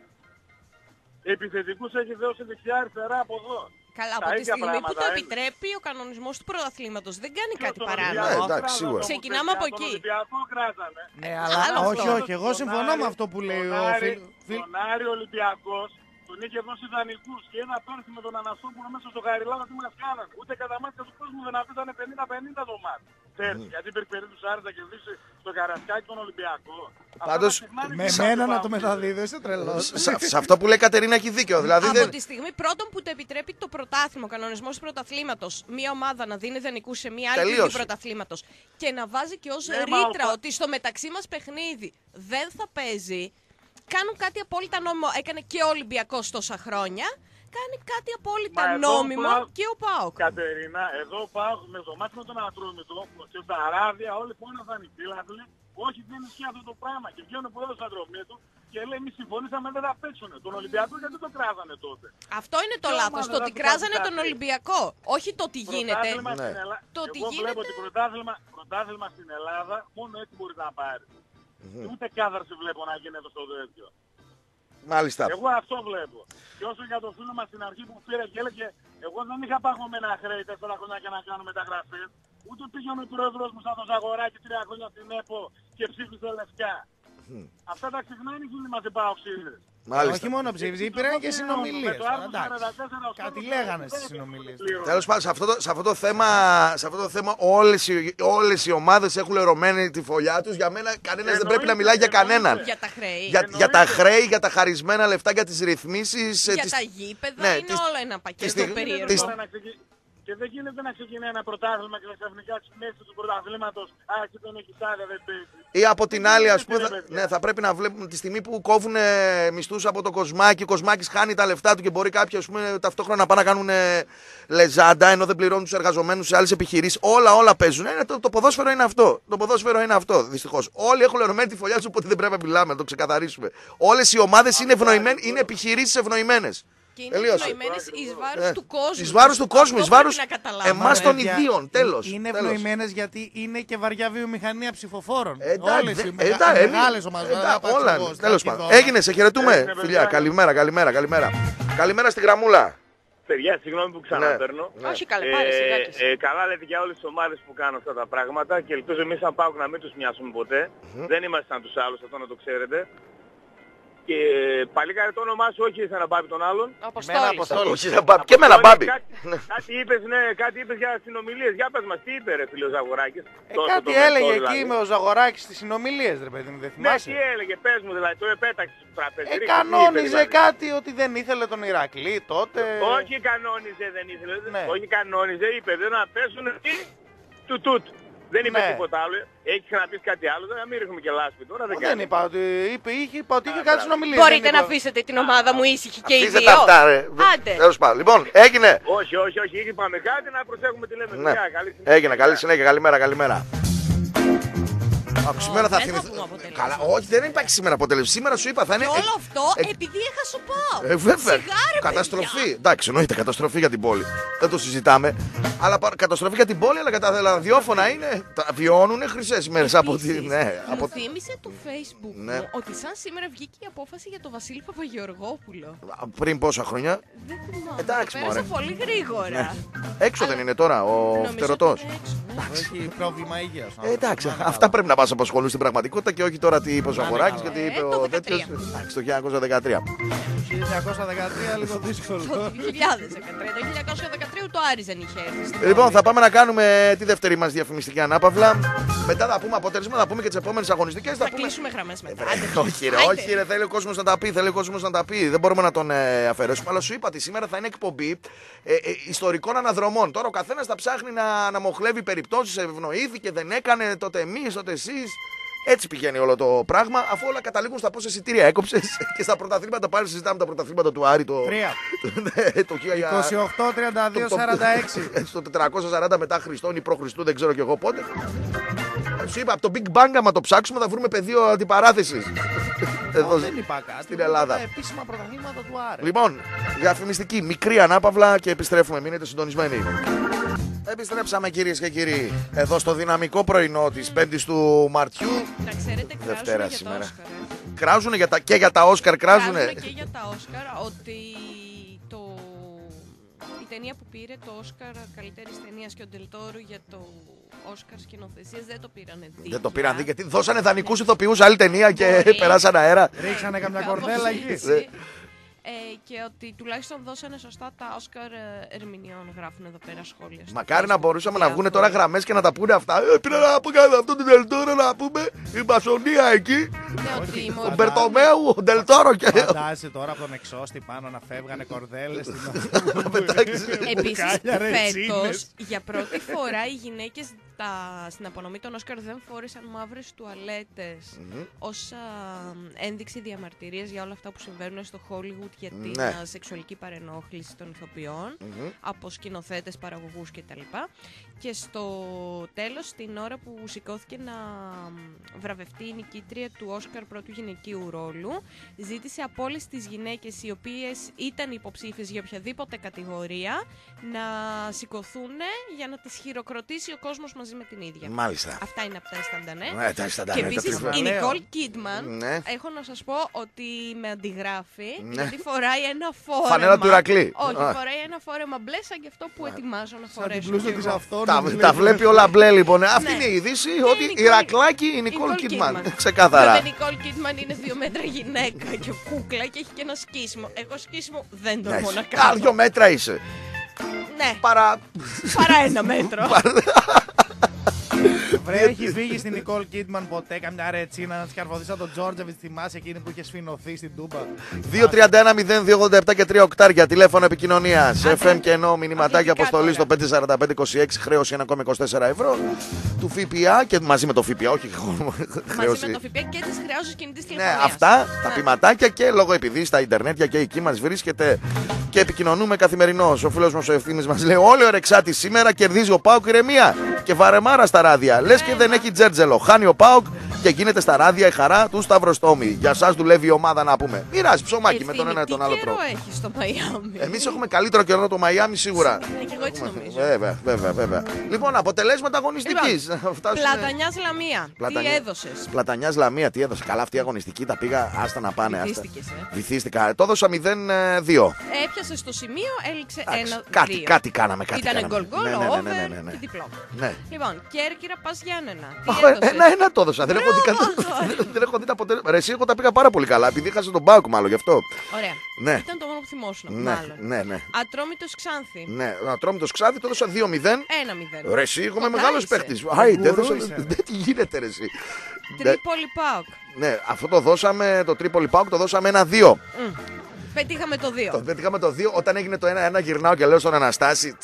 Επιθετικούς έχει δώσει δεξιά αριστερά από εδώ. Καλά, από τη στιγμή που το επιτρέπει ο κανονισμός του πρωταθλήματος δεν κάνει κάτι παράνομο. Ξεκινάμε από εκεί. Ναι, αλλά όχι, εγώ συμφωνώ με αυτό που λέει ο φίλος. Τον Άρη Ολυμπιακός τον είχε δώσει δανεικούς και ένα πέρσι με τον Αναστόπουλο μέσα στο Χαριλάου τι μας κάνανε. Ούτε κατά μάτια του κόσμου δεν αφήσανε 50-50 το μάτι. Γιατί υπήρχε περίπτωση Άρης να κερδίσει στο Καρασκάκι τον Ολυμπιακό. Πάντως, με μένα να το μεταδίδω, είσαι τρελός. Σε αυτό που λέει η Κατερίνα έχει δίκιο. Δηλαδή από τη στιγμή πρώτον που το επιτρέπει το πρωτάθλημα, ο κανονισμός του πρωταθλήματος, μία ομάδα να δίνει δανεικούς σε μία άλλη του πρωταθλήματος και να βάζει και ως ρήτρα ότι στο μεταξύ μας παιχνίδι δεν θα παίζει. Κάνουν κάτι απόλυτα νόμιμο. Έκανε και ο Ολυμπιακός τόσα χρόνια. Κάνει κάτι απόλυτα νόμιμο και ο ΠΑΟΚ. Κατερίνα, εδώ ο ΠΑΟΚ με το μάτι με τον Ατρόμητο και τα Αράδια όλοι που είναι δανεικοί. Όχι, δεν ισχύει αυτό το πράγμα. Και βγαίνουν που έδωσαν Ατρομήτου και λέει: εμείς συμφωνήσαμε, δεν θα παίξουν. Τον Ολυμπιακό γιατί το κράζανε τότε. Αυτό είναι το λάθος. Το ότι κράζανε τον Ολυμπιακό. Όχι το τι γίνεται. Το ότι γίνεται. Βλέπω ότι πρωτάθλημα στην Ελλάδα μόνο έτσι μπορεί να πάρει. Ούτε κάθαρση βλέπω να γίνει εδώ στο τέτοιο. Μάλιστα. Εγώ αυτό βλέπω. Και όσο για το φίλο μας στην αρχή που πήρε και έλεγε εγώ δεν είχα παγωμένα χρέη 4 χρόνια για να κάνω μεταγραφές. Ούτε πήγαινε ο πρόεδρος μου σαν το Ζαγοράκι 3 χρόνια στην ΕΠΟ και ψήφισε λευκά. Αυτά τα ξεχνάνε οι φίλοι μας οι Παοξίδες. Όχι μόνο ψήφιζε, υπήρχαν και συνομιλίες. Κάτι λέγανε στις συνομιλίες. Τέλος πάντων, σε αυτό το θέμα όλες οι ομάδες έχουν λερωμένη τη φωλιά τους. Για μένα κανένας δεν πρέπει να μιλάει για κανέναν. Για τα χρέη. Για τα χρέη, για τα χαρισμένα λεφτά, για τις ρυθμίσεις. Για τα γήπεδα, είναι όλο ένα πακέτο περίεργο. Και δεν γίνεται να ξεκινάει ένα πρωτάθλημα και ξαφνικά μέσα του πρωταθλήματος άρχισε τον Εκιστάδια δεν παίζει. Ή από την άλλη, ας πούμε, θα πρέπει να βλέπουμε τη στιγμή που κόβουν μισθούς από το Κοσμάκι, ο Κοσμάκης χάνει τα λεφτά του και μπορεί κάποιοι, ας πούμε, ταυτόχρονα να πάνε να κάνουν λεζάντα ενώ δεν πληρώνουν τους εργαζομένους σε άλλες επιχειρήσεις. Όλα παίζουν. Το ποδόσφαιρο είναι αυτό. Το ποδόσφαιρο είναι αυτό, δυστυχώς. Όλοι έχουν λερωμένη τη φωλιά τους, οπότε δεν πρέπει να μιλάμε, να το ξεκαθαρίσουμε. Όλες οι ομάδες είναι επιχειρήσεις ευνοημένες. Και είναι ευνοημένες εις βάρος του κόσμου. Εις βάρος του κόσμου, εις βάρος εμάς των ιδίων. Τέλος. Είναι ευνοημένες γιατί είναι και βαριά βιομηχανία ψηφοφόρων. Όλες οι μεγάλες ομάδες. Όλα. Τέλος πάντων. Έγινε, σε χαιρετούμε. Φιλιά, καλημέρα. Καλημέρα στη γραμμούλα. Παιδιά, συγγνώμη που ξαναπαίρνω. Όχι καλά, πάρε σιγά. Καλά λέτε για όλες τις ομάδες που κάνουν αυτά τα πράγματα και ελπίζω εμείς σαν ΠΑΟΚ να μην τους μοιάσουμε ποτέ. Δεν είμαστε σαν τους άλλους, αυτό να το ξέρετε. Και παλικάρι το όνομά σου, όχι σαν να μπάμπει τον άλλον. Όχι σαν μπάμπει. Και με ένα μπάμπει. Κάτι είπες για συνομιλίες. Για πες μας, τι είπε ρε φίλε ο Ζαγοράκης. Κάτι έλεγε εκεί με ο Ζαγοράκης στις συνομιλίες ρε παιδί μου, δεν θυμάσαι. Ναι, τι έλεγε, πες μου δηλαδή, το επέταξε στο τραπέζι. Κανόνιζε κάτι ότι δεν ήθελε τον Ηρακλή τότε. Όχι κανόνιζε, δεν ήθελε. Όχι κανόνιζε, είπε δεν να πέσουν τουτ. Δεν είπε τίποτα άλλο. Έχει ξαναπεί κάτι άλλο. Να μην ρίχνουμε και λάσπη τώρα. Δεν είπα ότι είχε κάτι συνομιλίες. Μπορείτε να αφήσετε την ομάδα μου ήσυχη και οι δύο. Αφήσετε αυτά, ρε. Τέλος πάντων. Λοιπόν, έγινε. Όχι. Είπαμε κάτι να προσέχουμε τι λέμε. Έγινε. Καλή συνέχεια. Καλημέρα. Σήμερα θα θυμηθώ. Καλά, όχι, δεν υπάρχει σήμερα αποτέλεσμα. Σήμερα σου είπα θα είναι. Και όλο αυτό επειδή έχασε ο ΠΑΟΚ. Βέβαια. Καταστροφή. Εντάξει, εννοείται καταστροφή για την πόλη. Δεν το συζητάμε. Αλλά καταστροφή για την πόλη, αλλά κατά τα ραδιόφωνα είναι. Βιώνουν χρυσές ημέρες από την. Μου θύμισε το Facebook μου ότι σαν σήμερα βγήκε η απόφαση για τον Βασίλη Παπαγεωργόπουλο. Πριν πόσα χρόνια. Δεν θυμάμαι. Εντάξει, πέρασε πολύ γρήγορα. Έξω δεν είναι τώρα ο φτερωτός. Έχει πρόβλημα υγείας. Εντάξει, αυτά πρέπει να μας απασχολούν στην πραγματικότητα και όχι τώρα τι είπε ο Ζαχοράκης και τι είπε ο τέτοιος. Εντάξει, το 1913. 1913 λίγο δύσκολο. Το 2013. Το 1913 το Άρης δεν είχε έρθει. Λοιπόν, θα πάμε να κάνουμε τη δεύτερη μας διαφημιστική ανάπαυλα. Μετά θα πούμε αποτέλεσμα, θα πούμε και τις επόμενες αγωνιστικές. Θα κλείσουμε γραμμές μετά. Όχι, ρε, θέλει ο κόσμος να τα πει. Δεν μπορούμε να τον αφαιρέσουμε. Αλλά σου είπα ότι σήμερα θα είναι εκπομπή ιστορικών αναδρομών. Τώρα ο καθένας θα ψάχνει να μοχλεύει περιπτώσεις. Ευνοήθηκε, δεν έκανε, τότε εμείς, τότε εσείς. Έτσι πηγαίνει όλο το πράγμα, αφού όλα καταλήγουν στα πόσα εισιτήρια έκοψες και στα πρωταθλήματα πάλι συζητάμε τα πρωταθλήματα του Άρη. Το 28-32-46. Στο 440 μετά Χριστόν ή προ Χριστού, δεν ξέρω κι εγώ πότε. Σου είπα, από το Big Bang, άμα το ψάξουμε, θα βρούμε πεδίο αντιπαράθεσης. Εδώ δεν είπα κάτι. Στην Ελλάδα. Επίσημα πρωταθλήματα του Άρη. Λοιπόν, διαφημιστική μικρή ανάπαυλα και επιστρέφουμε. Μείνετε συντονισμένοι. Επιστρέψαμε κυρίες και κύριοι εδώ στο δυναμικό πρωινό της 5ης του Μαρτιού. Να ξέρετε, Δευτέρα για σήμερα. Όσκαρ, κράζουνε και για τα Όσκαρ κράζουνε. Και για τα Όσκαρ ότι η ταινία που πήρε το Όσκαρ καλύτερης ταινίας και ο Ντελτόρο για το Όσκαρ σκηνοθεσίας δεν το πήρανε δίκαια. Δεν το πήραν δίκαια γιατί δώσανε δανεικούς ηθοποιούς άλλη ταινία και περάσαν αέρα. Ρίξανε καμιά κορδέλα εκεί. Και ότι τουλάχιστον δώσανε σωστά τα Όσκαρ ερμηνεών, γράφουν εδώ πέρα σχόλια. Μακάρι να μπορούσαμε να βγουν τώρα γραμμές και να τα πούνε αυτά. Πήρα να πούμε αυτό το Ντελτόρο να πούμε. Η μασονία εκεί. Ο Μπερτομέου, ο Ντελτόρο και. Φαντάζεσαι τώρα από τον εξώστη πάνω να φεύγανε κορδέλες. Επίσης φέτος για πρώτη φορά οι γυναίκες στην απονομή των Όσκαρ δεν φόρησαν μαύρες τουαλέτες ως ένδειξη διαμαρτυρίας για όλα αυτά που συμβαίνουν στο Hollywood για την σεξουαλική παρενόχληση των ηθοποιών από σκηνοθέτες, παραγωγούς κτλ. Και στο τέλος, την ώρα που σηκώθηκε να βραβευτεί η νικήτρια του Όσκαρ πρώτου γυναικείου ρόλου, ζήτησε από όλες τις γυναίκες οι οποίες ήταν υποψήφιες για οποιαδήποτε κατηγορία να σηκωθούν για να τις χειροκροτήσει ο κόσμος μαζί με την ίδια. Μάλιστα. Αυτά είναι από τα Ισταντανέ. Ναι, και επίσης η Νικόλ Κίτμαν, έχω να σας πω ότι με αντιγράφει, γιατί φοράει ένα φόρεμα. Φανέλα του Ηρακλή. Όχι, φοράει ένα φόρεμα μπλε σαν και αυτό που ετοιμάζω να φορέσω. Τα βλέπει όλα μπλε λοιπόν. Αυτή είναι η είδηση ότι Ηρακλάκι η Νικόλ Κίτμαν. Ξεκάθαρα. Η Νικόλ Κίτμαν είναι 2 μέτρα γυναίκα και κούκλα και έχει και ένα σκίσιμο. Εγώ σκίσιμο δεν τολμώ να κάνω. 2 μέτρα είσαι. Ναι. Παρά 1 μέτρο. Βρε, έχει φύγει στην Νικόλ Κίτμαν ποτέ καμιά ρετσίνα να τη καρφωθεί σαν τον Τζόρτζεβιτ, θυμάσαι εκείνη που είχε σφινωθεί στην Τούμπα. 2-31-0-2-87 και 3 οκτάρια τηλέφωνο επικοινωνία. FM και ενώ μηνυματάκι αποστολή στο 54526, χρέωση 1,24 ευρώ του ΦΠΑ και μαζί με το ΦΠΑ, όχι μαζί με το ΦΠΑ και τι χρεώσει κινητή τηλεφωνία. Ναι, αυτά τα ποιηματάκια και λόγω επειδή στα Ιντερνετ και εκεί μα βρίσκεται και επικοινωνούμε καθημερινώς. Ο φίλος μας ο Ευθύμης μας λέει: Όλο ο Ρεξάτης σήμερα κερδίζει ο ΠΑΟΚ ηρεμία και βαρεμάρα στα ράδια. Λες και δεν έχει τζέρτζελο. Χάνει ο ΠΑΟΚ και γίνεται στα ράδια η χαρά του Σταυροστόμη. Για σας δουλεύει η ομάδα να πούμε. Μοιράζει ψωμάκι με τον ένα ή τον άλλο τρόπο. Τι καιρό έχει στο Μαϊάμι? Εμείς έχουμε καλύτερο καιρό το Μαϊάμι σίγουρα. Ναι, και εγώ έτσι νομίζω. Βέβαια. Λοιπόν, αποτελέσματα αγωνιστικής. Πλατανιάς Λαμία. Τι έδωσες? Πλατανιάς Λαμία, τι έδωσε? Καλά, αυτή η αγωνιστική τα πήγα, άστα να πάνε. Βυθίστηκα. Το έδωσα 0-2. Έπιασε στο σημείο, έληξε 1-2. Κάτι κάναμε. Ήταν γκολ-γκολ, over και διπλό. Λοιπόν, Κέρκυρα Πας Γιάννενα. Ένα το έδωσα. Δεν έχω δει τα αποτέλεσματα. Ρε, εσύ εγώ τα πήγα πάρα πολύ καλά. Επειδή είχασα τον Πάοκ, μάλλον γι' αυτό. Ωραία. Ναι. Ήταν το μόνο που θυμόσουν. Ναι. Ατρόμητος Ξάνθη. Ναι, Ατρόμητος Ξάνθη το έδωσα 2-0. 1-0. Ρε, εσύ, εγώ είμαι μεγάλος παίχτης. Δεν τι γίνεται, ρε, εσύ. Τρίπολη Πάοκ. Ναι, αυτό το δώσαμε, το Τρίπολη Πάοκ το δώσαμε 1-2. Πετύχαμε το 2. Πετύχαμε το 2. Όταν έγινε το 1-1, γυρνάω και λέω στον Αναστάση: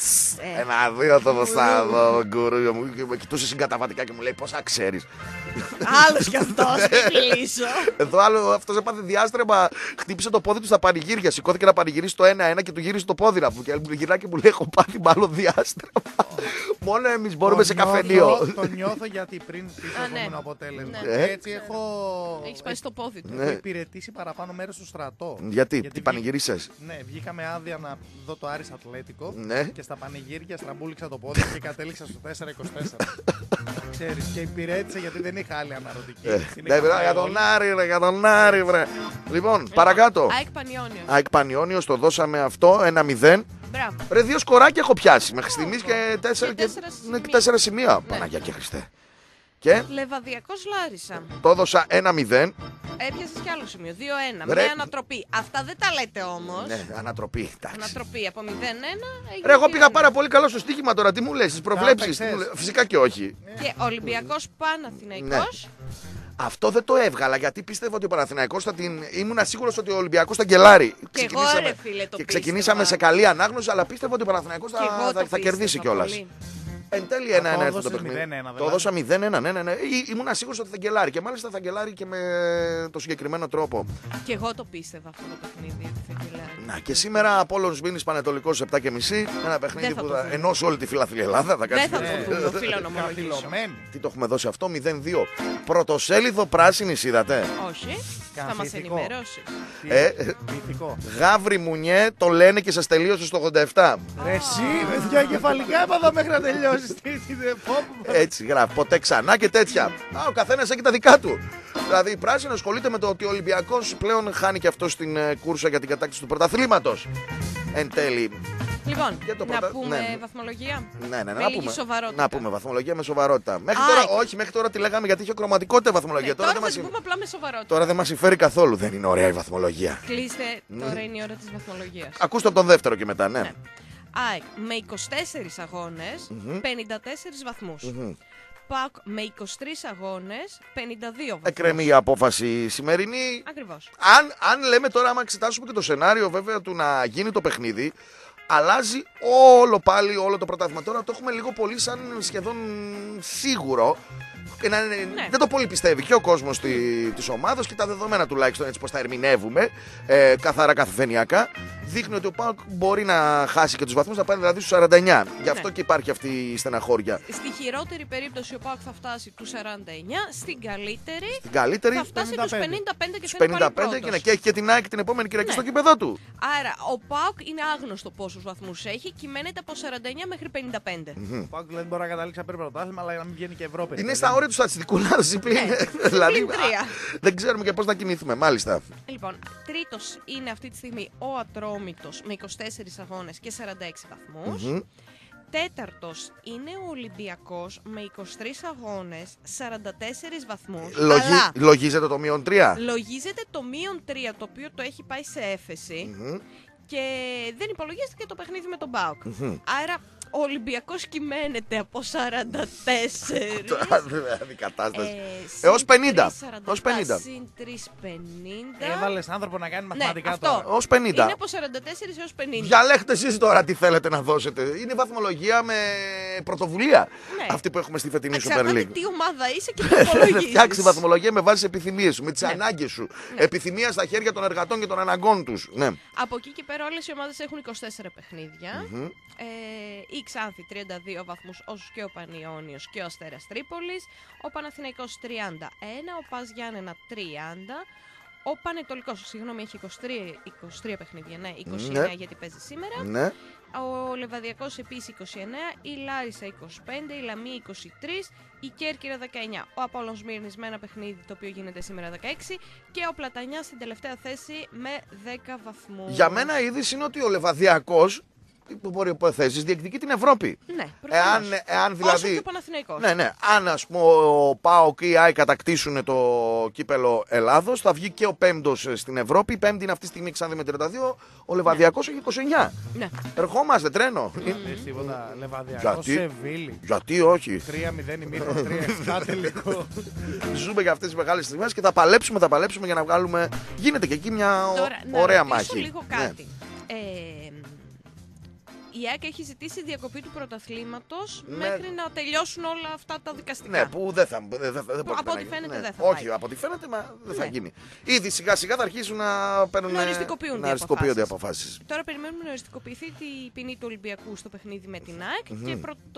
1-2 το δώσα εδώ, γκουρούιο μου. Και με κοιτούσε συγκαταβατικά και μου λέει: Πόσα ξέρεις? Άλλος κι αυτός, μιλήσω. Εδώ άλλο, αυτός έπαθε διάστρεμα. Χτύπησε το πόδι του στα πανηγύρια. Σηκώθηκε να πανηγυρίσει το 1-1 και του γύρισε το πόδι να και γυρνάει και μου λέει: Έχω πάθει μάλλον διάστρεμα. Μόνο εμείς μπορούμε σε καφενείο. Το νιώθω γιατί πριν πει το επόμενο αποτέλεσμα. Έτσι έχω. Έχει πάει στο πόδι του. Έχω υπηρετήσει παραπάνω μέρες στο στρατό. Γιατί τι πανηγυρίσες? Ναι, βγήκαμε άδεια να δω το Άρης Ατλέτικο και στα πανηγύρια στραμπούληξα το πόδι και κατέληξα στο 4-24. Ξέρεις, και υπηρέτησε γιατί δεν είχα άλλη αναρωτική. Για τον Άρη, βρε. Λοιπόν, παρακάτω. ΑΕΚ Πανιόνιος το δώσαμε αυτό, 1-0. Μπράβο. Ρε, 2 σκοράκια έχω πιάσει μέχρι στιγμής και 4 σημεία. Παναγιά και Χριστέ. Και Λεβαδιακός Λάρισα. το έδωσα 1-0. Έπιασες κι άλλο σημείο. 2-1. Με ανατροπή. Αυτά δεν τα λέτε όμως. Ναι, ανατροπή. Ανατροπή από 0-1. Ρε, εγώ πήγα πάρα πολύ καλό στο στοίχημα τώρα. Τι μου λες, τις προβλέψεις? Φυσικά και όχι. Και Ολυμπιακός Παναθηναϊκός. Αυτό δεν το έβγαλα γιατί πίστευα ότι ο Παναθηναϊκός θα την. Ήμουν σίγουρος ότι ο Ολυμπιακός θα γκελάρει. Και εγώ, ρε φίλε, το και ξεκινήσαμε σε καλή ανάγνωση, αλλά πίστευα ότι ο Παναθηναϊκός θα κερδίσει κιόλας. Εν τέλει 1-1 έρθει το παιχνίδι. Το έδωσα 0-1, ναι. Ήμουν σίγουρος ότι θα γκελάρει και μάλιστα θα γκελάρει και με το συγκεκριμένο τρόπο. Και εγώ το πίστευα αυτό το παιχνίδι ότι θα γκελάρει. Να και σήμερα Απόλλων Σμήνης Πανετολικός 7:30. Ένα παιχνίδι που θα ενώσει όλη τη φιλαθλή Ελλάδα. Δεν θα το δούμε, φίλο να Τι το έχουμε δώσει αυτό, 0-2. Πρωτοσέλιδο πράσινης είδατε? Όχι. Θα μας ενημερώσει. Γαύρι Μουνιέ το λένε και σας τελείωσε στο 87. Εσύ, παιδιά, κεφαλικά έπαθα μέχρι να τελειώσει. Έτσι γράφει, ποτέ ξανά και τέτοια. Ο καθένας έχει τα δικά του. Δηλαδή η πράσινη ασχολείται με το ότι ο Ολυμπιακός πλέον χάνει και αυτό στην κούρσα για την κατάκτηση του πρωταθλήματος. Εν τέλει. Λοιπόν, να πούμε βαθμολογία. Ναι, να πούμε βαθμολογία με σοβαρότητα. Μέχρι τώρα τη λέγαμε γιατί είχε κρωματικότητα η βαθμολογία. Τώρα θα την πούμε απλά με σοβαρότητα. Τώρα δεν μας συμφέρει καθόλου. Δεν είναι ωραία η βαθμολογία. Κλείστε, τώρα είναι η ώρα της βαθμολογίας. Ακούστε από τον δεύτερο και μετά, ναι. ΑΕΚ με 24 αγώνες, 54 βαθμούς. ΠΑΟΚ με 23 αγώνες, 52 βαθμούς. Εκκρεμεί η απόφαση σημερινή. Ακριβώς. Αν λέμε τώρα, άμα εξετάσουμε και το σενάριο βέβαια του να γίνει το παιχνίδι, αλλάζει όλο το πρωτάθλημα. Τώρα το έχουμε λίγο πολύ σαν σχεδόν σίγουρο. Δεν το πολύ πιστεύει και ο κόσμος της ομάδας και τα δεδομένα τουλάχιστον έτσι πως τα ερμηνεύουμε καθαρά καθηθενιακά. Δείχνει ότι ο ΠΑΟΚ μπορεί να χάσει και τους βαθμούς, να πάει δηλαδή στους 49. Γι' αυτό και υπάρχει αυτή η στεναχώρια. Στη χειρότερη περίπτωση ο ΠΑΟΚ θα φτάσει τους 49, στην καλύτερη θα φτάσει τους 55 και θα είναι πάλι πρώτος. Και έχει και την ΑΕΚ την επόμενη Κυριακή στο κήπεδό του. Άρα ο ΠΑΟΚ είναι άγνωστο πόσους βαθμούς έχει, κυμαίνεται από 49 μέχρι 55. Ο ΠΑΟΚ δηλαδή μπορεί να καταλήξει απ' πρωτάθλημα, αλλά να μην βγαίνει και Ευρώπη. Είναι στα όρια του στατιστικού λάθος. Δηλαδή δεν ξέρουμε και πώς να κινηθούμε, μάλιστα. Λοιπόν, τρίτος είναι αυτή τη στιγμή ο Ατρόμητος με 24 αγώνες και 46 βαθμούς. Τέταρτος είναι ο Ολυμπιακός με 23 αγώνες, 44 βαθμούς. Λογίζεται το -3. Λογίζεται το -3, το οποίο το έχει πάει σε έφεση. Και δεν υπολογίστηκε το παιχνίδι με τον ΠΑΟΚ. Άρα Ο Ολυμπιακός κυμαίνεται από 44. Αντικατάσταση. Έως 50. Ως 50. Συν 3,50. Έβαλες άνθρωπο να κάνει μαθηματικά αυτό. τώρα. Ως 50. Είναι από 44 έως 50. Διαλέξτε εσείς τώρα τι θέλετε να δώσετε. Είναι βαθμολογία με πρωτοβουλία. Ναι. Αυτή που έχουμε στη φετινή Super Εξαρτάται League. τι ομάδα είσαι και τι υπολογίζεις. Φτιάξει βαθμολογία με βάση τις επιθυμίες σου, με τις Ναι. ανάγκες σου. Ναι. Επιθυμία στα χέρια των εργατών και των αναγκών τους. Ναι. Από εκεί και πέρα όλες οι ομάδες έχουν 24 παιχνίδια. Η Ξάνθη 32 βαθμούς, όσους και ο Πανιώνιος και ο Αστέρας Τρίπολης. Ο Παναθηναϊκός 31, ο Πας Γιάννενα 30. Ο Πανετολικός, συγγνώμη, έχει 23 παιχνίδια, ναι, 29 Ναι. γιατί παίζει σήμερα. Ναι. Ο Λεβαδιακός επίσης 29, η Λάρισα 25, η Λαμία 23, η Κέρκυρα 19. Ο Απόλλωνας Σμύρνης με ένα παιχνίδι το οποίο γίνεται σήμερα 16 και ο Πλατανιάς στην τελευταία θέση με 10 βαθμούς. Για μένα η είδηση είναι ότι ο Λεβαδιακός, που μπορεί υποθέσεις, διεκδικεί την Ευρώπη. Ναι, προφανώς. Εάν δηλαδή. Όσο και ο Παναθηναϊκός. Ναι. Αν ας πούμε ο ΠΑΟΚ ή η ΑΕΚ κατακτήσουν το κύπελο Ελλάδος, θα βγει και ο πέμπτος στην Ευρώπη. Η πέμπτη είναι αυτή τη στιγμή Ξάνθη με 32, ο Λεβαδιακός έχει 29. Ναι. Ερχόμαστε τρένο. Θες τίποτα Λεβαδιακό, Γιατί? Σεβίλη. Γιατί όχι. 3-0 ημίχρονο, 3-7 τελικό. Ζούμε για αυτές τις μεγάλες στιγμές και θα παλέψουμε για να βγάλουμε. Γίνεται και εκεί μια Τώρα, ωραία να ρωτήσω μάχη. λίγο Ναι. κάτι. Η ΑΕΚ έχει ζητήσει διακοπή του πρωταθλήματος μέχρι να τελειώσουν όλα αυτά τα δικαστικά. Ναι, που δεν θα πρόκειται από να ό,τι γίνει. φαίνεται Ναι. δεν θα Όχι, πάει. από ό,τι φαίνεται δεν θα Ναι. γίνει. Ήδη σιγά σιγά θα αρχίσουν να παίρνουν. Να οριστικοποιούνται οι οριστικοποιούνται οι αποφάσεις. αποφάσεις. Τώρα περιμένουμε να οριστικοποιηθεί η ποινή του Ολυμπιακού στο παιχνίδι με την ΑΕΚ και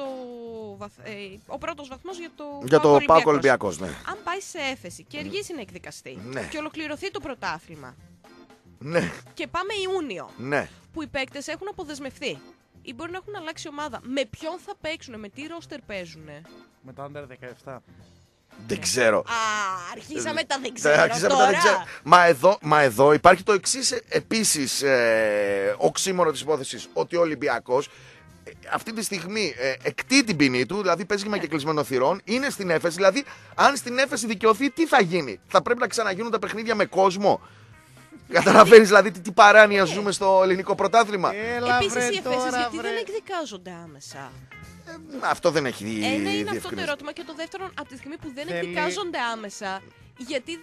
ο πρώτος βαθμός για το ΠΑΟΚ Ολυμπιακός. Ναι. Αν πάει σε έφεση και αργήσει να εκδικαστεί Ναι. και ολοκληρωθεί το πρωτάθλημα Ναι, και πάμε Ιούνιο ναι. που οι παίκτες έχουν αποδεσμευθεί ή μπορεί να έχουν αλλάξει ομάδα, με ποιον θα παίξουν, με τι ρόστερ παίζουν. Με το Under 17. Δεν ξέρω. Α, αρχίσαμε τα δεν Αρχίσαμε ξέρω τα τώρα. δεν ξέρω. Μα εδώ υπάρχει το εξής επίσης οξύμορο της υπόθεσης, ότι ο Ολυμπιακός αυτή τη στιγμή εκτεί την ποινή του, δηλαδή παίζει με και κλεισμένο θυρών, είναι στην έφεση. Δηλαδή, αν στην έφεση δικαιωθεί, τι θα γίνει? Θα πρέπει να ξαναγίνουν τα παιχνίδια με κόσμο. Καταλαβαίνεις δηλαδή τι παράνοια ζούμε στο ελληνικό πρωτάθλημα. Επίσης οι εφέσεις γιατί δεν εκδικάζονται άμεσα. Αυτό δεν έχει Ένα είναι αυτό το διευκρινιστεί. ερώτημα και το δεύτερο, από τη στιγμή που δεν Θέλει- εκδικάζονται άμεσα, γιατί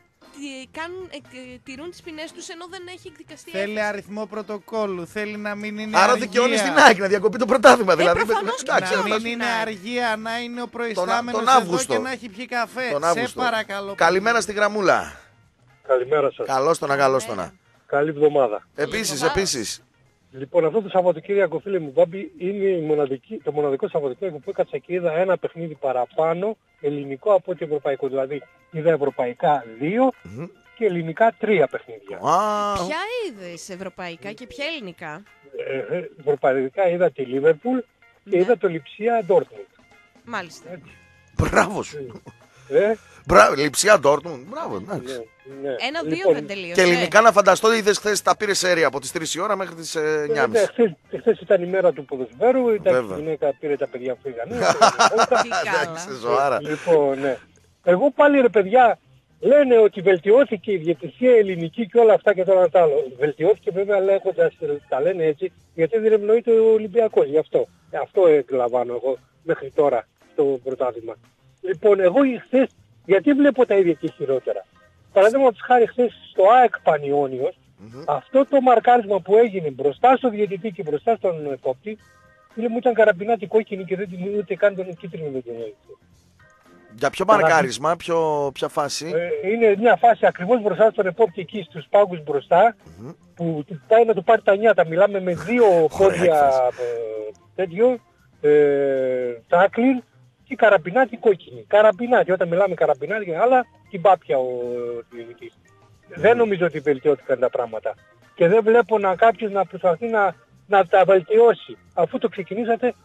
τηρούν τις ποινές τους ενώ δεν έχει εκδικαστεί Θέλει έφεση. αριθμό πρωτοκόλλου. Θέλει να μην είναι Άρα αργία. δικαιώνει στην ΑΕΚ να διακοπεί το πρωτάθλημα. Δηλαδή, προφανώς και εντάξει, Να Ξέρω, μην είναι ναι. αργία, να είναι ο προϊστάμενος τον εδώ Αύγουστο. και να έχει πιει καφέ. Τον Σε Αύγουστο. παρακαλώ. Καλημέρα στη γραμμούλα. Καλημέρα σας. Καλώς τον καλώς τον. Καλή εβδομάδα. Επίσης. Λοιπόν, αυτό το Σαββατοκύριακο, φίλε μου Μπάμπη, είναι το μοναδικό Σαββατοκύριακο που έκατσα και είδα ένα παιχνίδι παραπάνω ελληνικό από ότι ευρωπαϊκό. Δηλαδή, είδα ευρωπαϊκά 2 και ελληνικά 3 παιχνίδια. Ποια είδες ευρωπαϊκά και ποια ελληνικά? Ευρωπαϊκά είδα τη Λίβερπουλ και Ναι. είδα το Λιψία Ντόρτμουντ. Μάλιστα. Μπράβο σου. Ε, Μπράβο, Λειψία Ντόρτμουντ. Μπράβο, εντάξει. ναι. 1-2 Λοιπόν, δεν τελείωσε. Και ελληνικά να φανταστώ, είδες χθες τα πήρε σέρια από τις 3 η ώρα μέχρι τις 9.30. Χθες ήταν η μέρα του ποδοσφαίρου, ήταν Βέβαια. η γυναίκα πήρε τα παιδιά που φύγανε. Τι καλά. Εντάξει, ζωάρα. Λοιπόν, ναι. Εγώ πάλι ρε παιδιά, λένε ότι βελτιώθηκε η διαιτησία ελληνική και όλα αυτά και τώρα τα άλλο. Βελτιώθηκε βέβαια λέγοντας, τα λένε έτσι, γιατί δεν ευνοείται ο Ολυμπιακός, γι' αυτό. Αυτό εκλαμβάνω εγώ μέχρι τώρα στο πρωτάθλημα. Λοιπόν, εγώ χθες, γιατί βλέπω τα ίδια και χειρότερα. Παραδείγματος χάρη χθες στο ΑΕΚ Πανιώνιος, αυτό το μαρκάρισμα που έγινε μπροστά στο διαιτητή και μπροστά στον επόπτη, μου ήταν καραμπινάτη κόκκινη και δεν την ούτε καν τον κίτρινο δεν την έδειξε. Για ποιο μαρκάρισμα, ποια φάση? Είναι μια φάση ακριβώς μπροστά στον επόπτη εκεί στους πάγκους μπροστά, που πάει να του πάρει τα νιάτα. Μιλάμε με 2 πόδια τέτοιο, τάκλιν και καραμπινάτη κόκκινη. Καραμπινάτη, όταν μιλάμε καραμπινάτη και άλλα, την πάπια ο διαιτητής. Δεν νομίζω ότι βελτιώθηκαν τα πράγματα. Και δεν βλέπω να κάποιος να προσπαθεί να τα βελτιώσει. Αφού το ξεκινήσατε,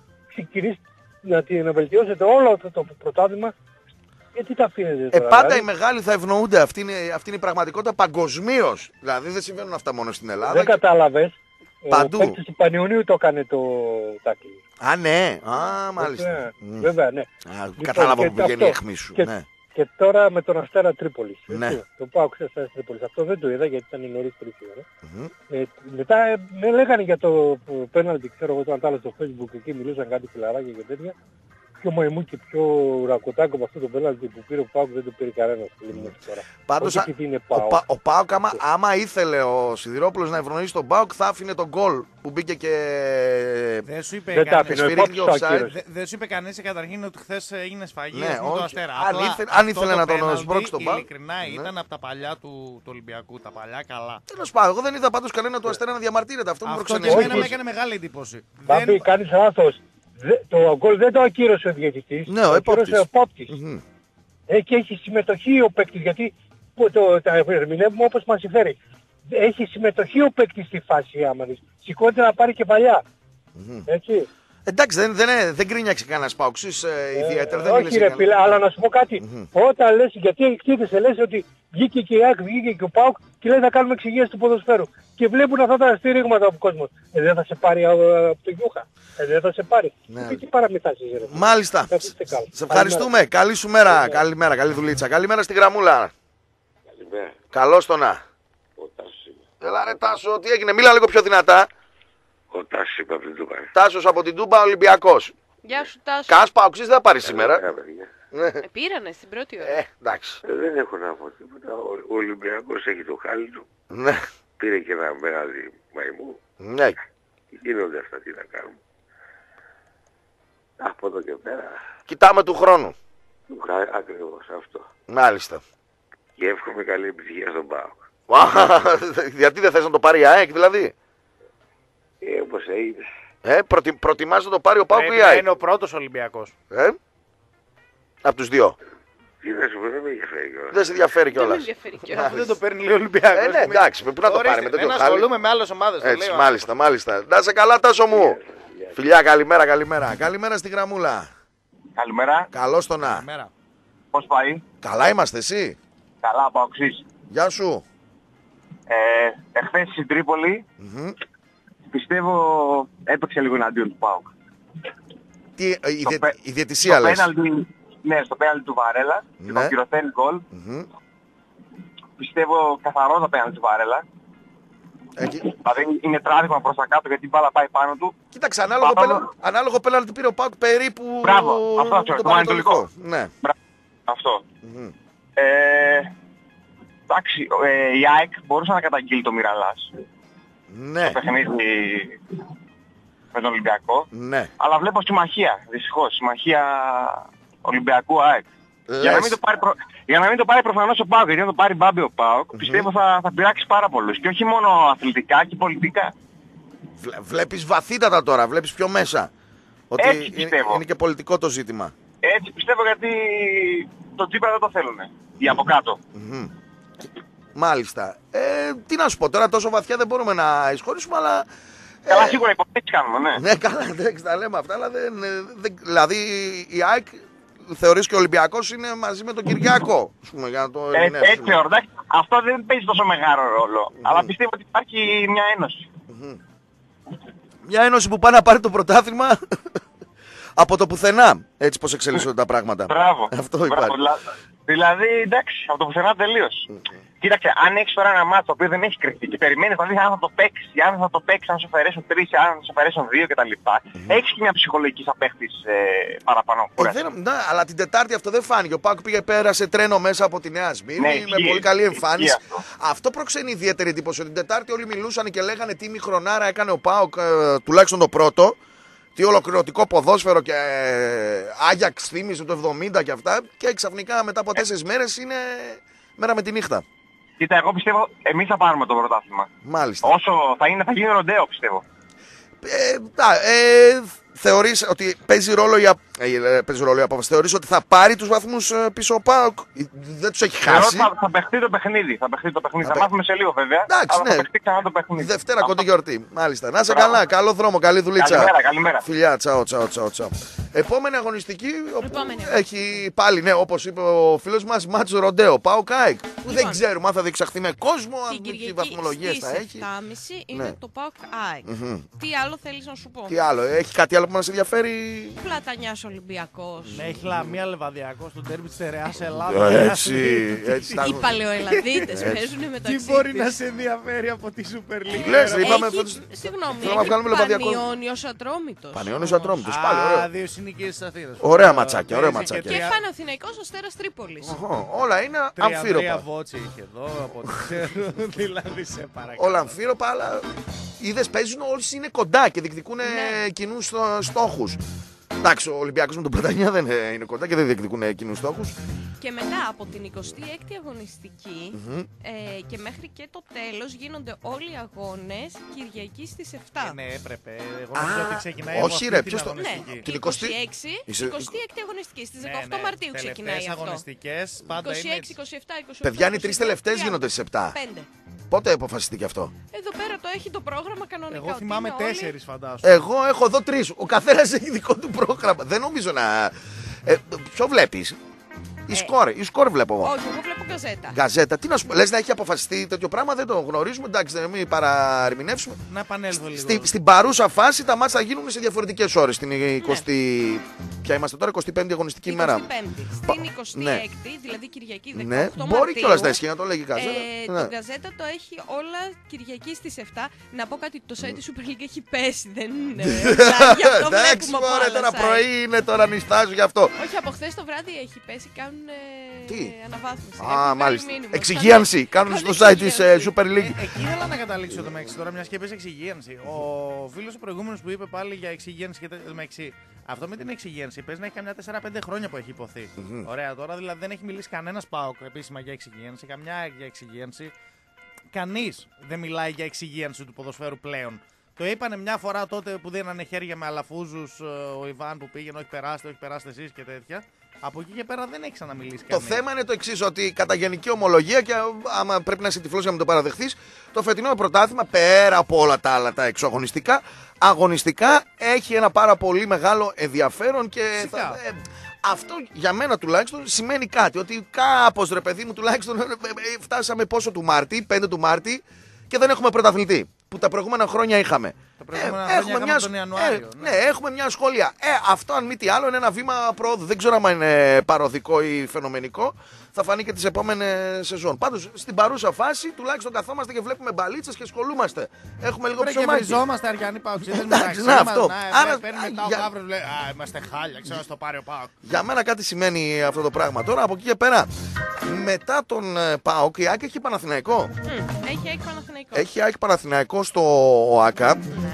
να βελτιώσετε όλο αυτό το πρωτάθλημα, γιατί τα αφήνετε τώρα? Πάντα δηλαδή? οι μεγάλοι θα ευνοούνται. Αυτή είναι η πραγματικότητα παγκοσμίως. Δηλαδή δεν συμβαίνουν αυτά μόνο στην Ελλάδα. Δεν κατάλαβες. Παντού. Ο παίκτης του Πανιωνίου το έκανε το τάκλι. Α, ναι. Α, μάλιστα. Βέβαια, ναι. Κατάλαβα και που πηγαίνει αυτό. η αιχμή σου. Και, Ναι. και τώρα με τον Αστέρα Τρίπολης. Ναι. Το ΠΑΟΚ Αστέρα Τρίπολης. Αυτό δεν το είδα γιατί ήταν νωρίς 3 η ώρα. Μετά με λέγανε για το πέναλτι, ξέρω εγώ, το αν στο Facebook, εκεί μιλούσαν κάτι φιλαράκια και τέτοια. Πιο μαϊμού και πιο ρακοτάκο από αυτό το πέναλτι που πήρε ο ΠΑΟΚ δεν το πήρε κανένας. Πάντως ο ΠΑΟΚ άμα ήθελε ο Σιδηρόπουλος να ευνοήσει τον ΠΑΟΚ θα άφηνε τον γκολ που μπήκε και δεν σου είπε δεν σου είπε κανείς καταρχήν ότι χθες έγινε σφαγή με τον Αστέρα. Αν ήθελε να τον σμπρώξει τον ΠΑΟΚ. Ειλικρινά ήταν από τα παλιά του Ολυμπιακού, τα παλιά καλά. Τέλος πάντων, εγώ δεν είδα πάντως κανένα του Αστέρα να διαμαρτύρεται. Αυτό μου προξενεί. Αυτό με έκανε μεγάλη εντύπωση. Μπαμπή, κάνεις λάθος. Το γκολ δεν το ακύρωσε ο διαιτητής, ναι, το ακύρωσε ο επόπτης. Και έχει συμμετοχή ο παίκτης, γιατί τα ερμηνεύουμε όπως μας συμφέρει. Έχει συμμετοχή ο παίκτης στη φάση άμα δεις. Σηκώνεται να πάρει κεφαλιά. Έτσι. Εντάξει, δεν κρίνιαξε κανένας ΠΑΟΚΣης ιδιαίτερα. Όχι ρε φίλε, αλλά να σου πω κάτι. Όταν λες, γιατί εκτίθεσαι, λες ότι βγήκε και η ΑΕΚ, βγήκε και ο ΠΑΟΚ και λέει θα κάνουμε εξηγήσεις του ποδοσφαίρου. Και βλέπουν αυτά τα στήριγματα από κόσμο. Δεν θα σε πάρει από το Γιούχα. Δεν θα σε πάρει. Τι παραμυθάσεις ρε. Μάλιστα. Σε ευχαριστούμε. Καλή σου μέρα. Καλημέρα, καλή δουλίτσα. Καλημέρα στη γραμμούλα. Καλημέρα. Καλώς το να. Ο Τάσος είμαι. Έλα ρε Τάσο, τι έγινε, μίλα λίγο πιο δυνατά. Ο Τάσος είμαι από την Τούμπα. Τάσος από την Τούμπα, Ολυμπιακός. Γεια σου Τάσο. Κας Παοξής δεν θα πάρει σήμερα. Πήρανε στην πρώτη ώρα. Εντάξει. Δεν έχω να πω τίποτα. Ο Ολυμπιακός έχει το χάλι του. Ναι. Πήρε και ένα μεγάλη μαϊμού. Ναι. Γίνονται αυτά, τι να κάνουμε. Από εδώ και πέρα. Κοιτάμε του χρόνου. Ακριβώς αυτό. Μάλιστα. Και εύχομαι καλή επιτυχία στον ΠΑΟΚ. Γιατί δεν θες να το πάρει η ΑΕΚ δηλαδή. Όπως έγινε. Προτιμάς να το πάρει ο ΠΑΟΚ ή η να ΑΕΚ. είναι ο πρώτος Ολυμπιακός. Από τους δύο. Τι να σου πω, δεν με ενδιαφέρει κιόλας. Δεν σε ενδιαφέρει Δεν με κιόλας. ενδιαφέρει κιόλας. Αφού δεν το παίρνει λέει ο Ολυμπιακός. Ναι, εντάξει, πού να το πάρει με τέτοιο Δεν χάλι. ασχολούμαι με άλλες ομάδες. Έτσι, μάλιστα. Να σε καλά, Τάσο μου. Φιλιά, καλημέρα. Καλημέρα στη γραμμούλα. Καλημέρα. Καλώς το να. Πώς πάει? Καλά είμαστε, εσύ. Καλά, Παοξής. Γεια σου. Εχθές στην Τρίπολη, πιστεύω έπαιξε λίγο εναντίον του ΠΑΟΚ. Τι, η διαιτησία λες. Ναι, στο πέναλτι του Βαρέλα, και το κυρωθένει γκολ. Πιστεύω καθαρό το πέναλτι του Βαρέλα. Δηλαδή είναι τράβηγμα προς τα κάτω γιατί η μπάλα πάει πάνω του. Κοίταξε, ανάλογο πέναλτι πήρε ο ΠΑΟΚ περίπου. Μπράβο, αυτό το Πανετολικό. Ναι. Αυτό. Εντάξει, η ΑΕΚ μπορούσε να καταγγείλει το Μιραλάς. Ναι. Το παιχνίδι με τον Ολυμπιακό. Ναι. Αλλά βλέπω συμμαχία, δυστυχώς. Συμμαχία Ολυμπιακού ΑΕΚ. Για να μην το πάρει προφανώς ο ΠΑΟΚ, γιατί αν το πάρει μπάμπη ο ΠΑΟΚ, πιστεύω θα πειράξει πάρα πολλούς. Και όχι μόνο αθλητικά και πολιτικά. Βλέπεις βαθύτατα τώρα, βλέπεις πιο μέσα. Ότι είναι και πολιτικό το ζήτημα. Έτσι πιστεύω γιατί το Τσίπρα δεν το θέλουνε. Οι από κάτω. Μάλιστα. Τι να σου πω τώρα, τόσο βαθιά δεν μπορούμε να εισχωρήσουμε, αλλά... Καλά, σίγουρα υποθέσεις κάνουμε, ναι. Ναι, καλά, δεν τα λέμε αυτά, αλλά δηλαδή η ΑΕΚ θεωρείς και ο Ολυμπιακός είναι μαζί με τον Κυριακό. Για να το έτσι θεωρώ, αυτό δεν παίζει τόσο μεγάλο ρόλο. Αλλά πιστεύω ότι υπάρχει μια ένωση. Μια ένωση που πάει να πάρει το πρωτάθλημα από το πουθενά. Έτσι πως εξελίσσονται τα πράγματα. Μπράβο. Αυτό υπάρχει. Δηλαδή, εντάξει, από το πουθενά τελείως. Κοίταξε, αν έχεις τώρα ένα μάτσο το οποίο δεν έχει κρυφτεί και περιμένεις να δεις αν θα το παίξεις, αν θα το παίξεις, αν σου αφαιρέσουν 3, αν σου αφαιρέσουν 2 κτλ. Έχεις και μια ψυχολογική σαν παίχτης παραπάνω. Ναι, αλλά την Τετάρτη αυτό δεν φάνηκε. Ο ΠΑΟΚ πέρασε τρένο μέσα από τη Νέα Σμύρνη με πολύ καλή εμφάνιση. Αυτό προξενεί ιδιαίτερη εντύπωση. Την Τετάρτη όλοι μιλούσαν και λέγανε τι μηχρονάρα έκανε ο ΠΑΟΚ, τουλάχιστον το πρώτο. Τι ολοκληρωτικό ποδόσφαιρο και Άγιαξ θύμιζε το 70 και αυτά. Και ξαφνικά μετά από 4 μέρες είναι μέρα με τη νύχτα. Κοίτα, εγώ πιστεύω εμείς θα πάρουμε το πρωτάθλημα. Μάλιστα. Όσο θα γίνει ροντέο, πιστεύω. Θεωρείς ότι παίζει ρόλο η απόφαση. Θεωρείς ότι θα πάρει τους βαθμούς πίσω ο ΠΑΟΚ. Δεν τους έχει χάσει. Θα παιχτεί το παιχνίδι. Θα μάθουμε σε λίγο βέβαια. Εντάξει, αλλά θα παιχτεί ξανά το παιχνίδι. Δευτέρα κοντή γιορτή. Μάλιστα. Να είσαι καλά. Καλό δρόμο. Καλή δουλίτσα. Καλημέρα. Φιλιά. Τσαο. Επόμενη αγωνιστική. Έχει πάλι, ναι, όπως είπε ο φίλος μας, μάτσο ροντέο. ΠΑΟΚ ΑΕΚ. Που δεν ξέρουμε αν θα διεξαχθεί με κόσμο, αν τι βαθμολογίες θα έχει. Την είναι το ΠΑΟΚ ΑΕΚ. Τι άλλο θέλεις να σου πω? Τι άλλο, έχει κάτι άλλο που μας ενδιαφέρει? Πλατανιάς Ολυμπιακός. Ναι, έχει Λαμία Λεβαδιακό στο τέρμι της Στερεάς Ελλάδα. Έτσι. Οι παλαιοελλαδίτες παίζουν μεταξύ. Τι μπορεί της. να σε ενδιαφέρει από τη Super League. Λες, είπαμε Έχει, φέτος- συγγνώμη, θέλω να βγάλουμε Λεβαδιακό. Πανιόνιος Ατρόμητος. Πανιόνιος Ατρόμητος. Πάλι ωραίο. Δύο συνοικίες της Αθήνας. Ωραία ματσάκια, ωραία ματσάκια. Και Παναθηναϊκός Αστέρας Τρίπολης. Όλα είναι Τρία αμφίροπα. βότσι είχε εδώ, από ό,τι ξέρω. Δηλαδή σε παρακαλώ. Όλα αμφίροπα, αλλά είδες παίζουν όλοι είναι κοντά και διεκδικούν κοινούς στόχους. Εντάξει, ο Ολυμπιακός με τον Πρωτανιά δεν είναι κοντά και δεν διεκδικούν κοινούς στόχους. Και μετά από την 26η αγωνιστική και μέχρι και το τέλος γίνονται όλοι οι αγώνες Κυριακή στις 7. Ναι, έπρεπε. Εγώ νομίζω ότι ξεκινάει όχι, από ρε, αυτή ποιος την το- αγωνιστική. Ναι, Την 26η αγωνιστική στις 18 Μαρτίου ξεκινάει Τελευταίες αυτό. αγωνιστικές πάντα 26, είναι 27, 28. Παιδιά, είναι οι 3 τελευταίες 30. γίνονται στις 7. 5. Πότε αποφασιστήκε αυτό? Εδώ πέρα το έχει το πρόγραμμα κανονικά. Εγώ ότι θυμάμαι είναι όλοι- 4 φαντάζομαι. Εγώ έχω εδώ 3. Ο καθένας έχει δικό του πρόγραμμα. Δεν νομίζω να. Ποιο βλέπεις? Η σκορ βλέπω εγώ. Όχι, εγώ βλέπω καζέτα. Γκαζέτα, τι να σου πω, λες να έχει αποφασιστεί τέτοιο πράγμα, δεν το γνωρίζουμε. Εντάξει, δεν μην παραερμηνεύσουμε. Να επανέλθω λίγο. Στην παρούσα φάση τα μάτς θα γίνουν σε διαφορετικές ώρες. Στην 20. Ποια είμαστε τώρα, 25η αγωνιστική ημέρα. 25η. Στην 26η, δηλαδή Κυριακή 18 Ναι, Μαρτίου. μπορεί κιόλας να ισχύει να το λέγει η Γκαζέτα. Το Ναι. Γκαζέτα το έχει όλα Κυριακή στις 7. Να πω κάτι, το site της Super League έχει πέσει. Δεν είναι. Γι' αυτό Εντάξει, βλέπουμε από μωρέ, άλλα τώρα site. πρωί είναι, τώρα νιστάζω γι' αυτό. Όχι, από χθες το βράδυ έχει πέσει, κάνουν Τι? αναβάθμιση. Α, Έχουν βγάλει μάλιστα. μήνυμα. Εξυγίανση. Κάνουν στο site της Super League. Εκεί ήθελα να καταλήξω το Μέξι τώρα, μια και είπες εξυγίανση. Ο φίλος ο προηγούμενος που είπε πάλι για εξυγίανση και το Μέξι. Αυτό με την εξυγίανση παίζει να έχει καμιά 4-5 χρόνια που έχει υποθεί. Ωραία, τώρα δηλαδή δεν έχει μιλήσει κανένας ΠΑΟΚ επίσημα για εξυγίανση, καμιά για εξυγίανση. Κανείς δεν μιλάει για εξυγίανση του ποδοσφαίρου πλέον. Το είπανε μια φορά τότε που δίνανε χέρια με αλαφούζους ο Ιβάν που πήγαινε, όχι περάστε εσείς και τέτοια. Από εκεί και πέρα δεν έχει ξαναμιλήσει Το κανείς. θέμα είναι το εξής, ότι κατά γενική ομολογία και άμα πρέπει να είσαι τυφλός για να μην το παραδεχθείς, το φετινό πρωτάθλημα πέρα από όλα τα άλλα τα εξωαγωνιστικά, αγωνιστικά έχει ένα πάρα πολύ μεγάλο ενδιαφέρον και αυτό για μένα τουλάχιστον σημαίνει κάτι. Ότι κάπως ρε παιδί μου τουλάχιστον φτάσαμε πόσο του Μάρτη, 5 του Μάρτη και δεν έχουμε πρωταθλητή. Που τα προηγούμενα χρόνια είχαμε. Τα προηγούμενα χρόνια είχαμε τον Ιανουάριο. Ναι, έχουμε μια σχόλια. Αυτό αν μη τι άλλο είναι ένα βήμα πρόοδου. Δεν ξέρω αν είναι παροδικό ή φαινομενικό. Θα φανεί και τις επόμενες σεζόν. Πάντως στην παρούσα φάση τουλάχιστον καθόμαστε και βλέπουμε μπαλίτσες και σχολούμαστε. Έχουμε λίγο Πρέπει και ψωμάκι. βριζόμαστε αριανοί Παοξίδες Εντάξει, μεταξύ να, μας. αυτό. Άρα, Παίρνουμε τα για- αύριο, λέει, α, είμαστε χάλια, ξέρω να στο πάρει ο ΠΑΟΚ. Για μένα κάτι σημαίνει αυτό το πράγμα. Τώρα από εκεί και πέρα, μετά τον ΠΑΟΚ, η ΑΕΚ έχει Παναθηναϊκό. Έχει ΑΕΚ Παναθηναϊκό. Έχει ΑΕΚ Παναθηναϊκό στο ΟΑΚΑ.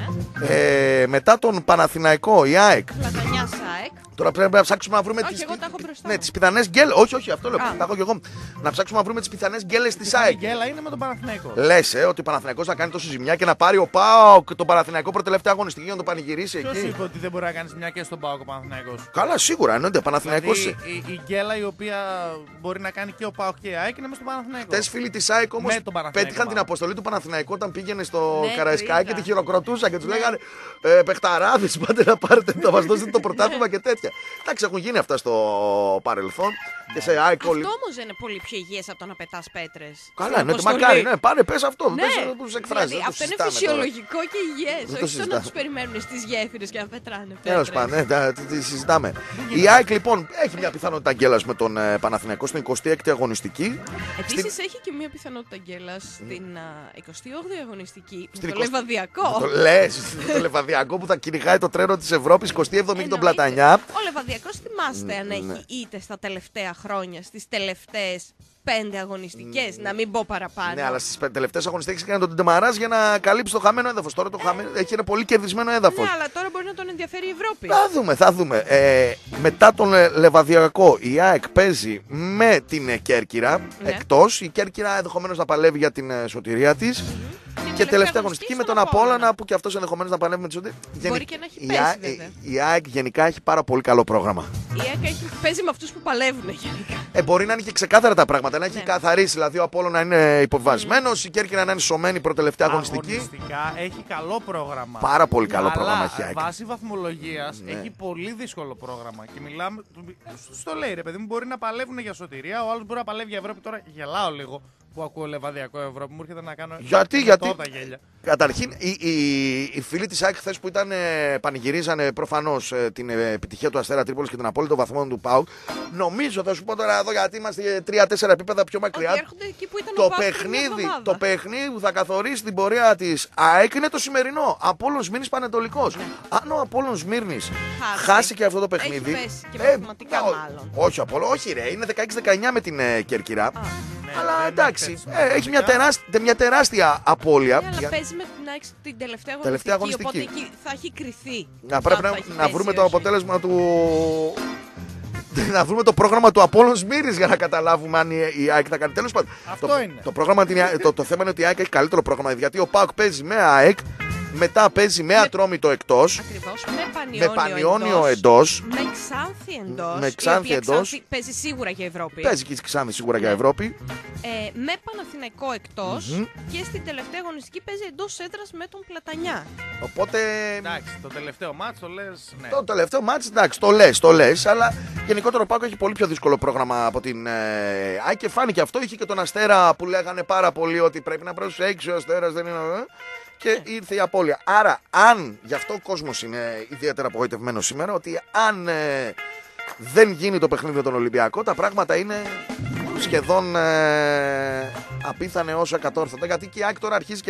Ναι. Μετά τον Παναθηναϊκό, η ΑΕΚ. Πλατανιάς ΑΕΚ. Τώρα πρέπει να ψάξουμε να βρούμε Όχι, εγώ τα έχω μπροστά ναι, μου. τις πιθανές γκέλες. Όχι, αυτό λέω. Α. Τα έχω και εγώ. Να ψάξουμε να βρούμε τις πιθανές γκέλες της Η ΑΕΚ. Γέλα είναι με τον Παναθηναϊκό. Λες ότι ο Παναθηναϊκός θα κάνει τόσο ζημιά και να πάρει ο ΠΑΟΚ τον Παναθηναϊκό προτελευταία αγωνιστική για να το πανηγυρίσει Ποιος εκεί. είπε ότι δεν μπορεί να κάνεις μια και στον ΠΑΟΚ ο Παναθηναϊκός? Καλά, σίγουρα εννοείται. Παναθηναϊκός. Δηλαδή, η γκέλα η οποία μπορεί να κάνει και ο ΠΑΟΚ και η ΑΕΚ είναι μες στον Παναθηναϊκό. Χτες φίλοι της ΑΕΚ όμως Με τον Παναθηναϊκό, πέτυχαν την μάλλον. αποστολή του Παναθηναϊκού όταν πήγαινε στο Ναι, Καραϊσκάκι και το τη είδα. χειροκροτούσαν και τους λέγανε παιχταράδες, πάτε να πάρετε να μας δώσετε το πρωτάθλημα και τέτοια. Εντάξει, έχουν γίνει αυτά στο παρελθόν και σε ΑΕΚ Αυτό όλοι. όμως δεν είναι πολύ πιο υγιές από το να πετάς πέτρες. Καλά, Στην ναι, το αποστολή. μακάρι, ναι, πάρε, πες αυτό, Ναι, πες τους εκφράσεις. δηλαδή, δεν το αυτό είναι συζητάμε τώρα. φυσιολογικό και υγιές. Δεν το Όχι στο συζητάμε. να τους περιμένουν στις γέφυρες και να πετράνε Τέλος πέτρες. πάντων, τη συζητάμε. Η ΑΕΚ λοιπόν έχει μια πιθανότητα γκέλας με τον Παναθηναϊκό στην 26η αγωνιστική. Επίσης έχει και μια πιθανότητα γκέλας στην 28η αγωνιστική με Στην το 20 Λεβαδιακό. Το λες, το Λεβαδιακό που θα κυνηγάει το τρένο της Ευρώπης 27η και τον Εννοείται. Πλατανιά. Ο Λεβαδιακός θυμάστε αν έχει ήττες στα τελευταία χρόνια, στις τελευταίες 5 αγωνιστικές, να μην πω παραπάνω. Ναι, αλλά στις τελευταίες αγωνιστικές έκανε τον Τεμαράζ για να καλύψει το χαμένο έδαφος. Τώρα το χαμένο έχει ένα πολύ κερδισμένο έδαφος. Ναι, αλλά τώρα μπορεί να τον ενδιαφέρει η Ευρώπη. Θα δούμε. Μετά τον Λεβαδιακό, η ΑΕΚ παίζει με την Κέρκυρα Ναι. εκτός. Η Κέρκυρα ενδεχομένως να παλεύει για την σωτηρία της. Και τελευταία αγωνιστική με τον Απόλλωνα που και αυτός ενδεχομένως να παλεύει με τη σωτηρία. Μπορεί και να έχει πέσει, βέβαια. Η ΑΕΚ γενικά έχει πάρα πολύ καλό πρόγραμμα. Η ΑΕΚ παίζει με αυτούς που παλεύουν γενικά. Μπορεί να είναι και ξεκάθαρα τα πράγματα, να έχει Ναι. καθαρίσει. Δηλαδή ο Απόλλωνα να είναι υποβασμένος, η Κέρκυρα να είναι σωμένη προτελευταία αγωνιστική. Αγωνιστικά έχει καλό πρόγραμμα. Πάρα πολύ καλό Αλλά πρόγραμμα έχει η ΑΕΚ. βάσει βαθμολογίας Ναι. έχει πολύ δύσκολο πρόγραμμα. Και μιλάμε. Στο λέει ρε παιδί μου, μπορεί να παλεύουν για σωτηρία, ο άλλος μπορεί να παλεύει για Ευρώπη. Τώρα γελάω λίγο. που ακούω Λεβαδιακό Ευρώπη, μου έρχεται να κάνω. Γιατί? Γέλια. Καταρχήν, οι φίλοι της ΑΕΚ χθες που πανηγυρίζανε προφανώς την επιτυχία του Αστέρα Τρίπολης και τον απόλυτο βαθμό του ΠΑΟΚ. Νομίζω, θα σου πω τώρα εδώ, γιατί είμαστε 3-4 επίπεδα πιο μακριά. Εκεί που ήταν το παιχνίδι που θα καθορίσει την πορεία της ΑΕΚ είναι το σημερινό. Απόλλων Σμύρνης Πανετολικός. Αν ο Απόλλων Σμύρνης χάσει και αυτό το παιχνίδι. Έχει πέσει και μαθηματικά μάλλον. Όχι, όχι, ρε, είναι 16-19 με την Κέρκυρα. Αλλά εντάξει, έχει μια τεράστια απώλεια. Αλλά παίζει με την τελευταία αγωνιστική, οπότε εκεί θα έχει κρυθεί. Πρέπει να βρούμε το αποτέλεσμα του. Να βρούμε το πρόγραμμα του Απόλλων Σμύρνης για να καταλάβουμε αν η ΑΕΚ θα κάνει. Τέλος πάντων. Αυτό είναι. Το θέμα είναι ότι η ΑΕΚ έχει καλύτερο πρόγραμμα. Γιατί ο ΠΑΟΚ παίζει με ΑΕΚ, μετά παίζει με Ατρόμητο εκτός. Ακριβώς. Με Πανιόνιο εντός. Με Ξάνθη εντός. Παίζει σίγουρα για Ευρώπη. Παίζει και η Ξάνθη σίγουρα για Ευρώπη. Με Παναθηναϊκό εκτός. Και στην τελευταία αγωνιστική παίζει εντός έδρας με τον Πλατανιά. Οπότε. Εντάξει, το τελευταίο μάτς το λες. Ναι. Το τελευταίο μάτς, εντάξει, το λες, αλλά γενικότερα ο ΠΑΟΚ έχει πολύ πιο δύσκολο πρόγραμμα από την ΑΕΚ και φάνηκε αυτό. Είχε και τον Αστέρα που λέγανε πάρα πολύ ότι πρέπει να προσέξει ο Αστέρας, δεν είναι. Και ήρθε η απώλεια. Άρα, γι' αυτό ο κόσμος είναι ιδιαίτερα απογοητευμένος σήμερα, ότι αν δεν γίνει το παιχνίδι με τον Ολυμπιακό, τα πράγματα είναι σχεδόν απίθανε όσο ακατόρθωτα. Γιατί και η ΑΕΚ τώρα αρχίζει και.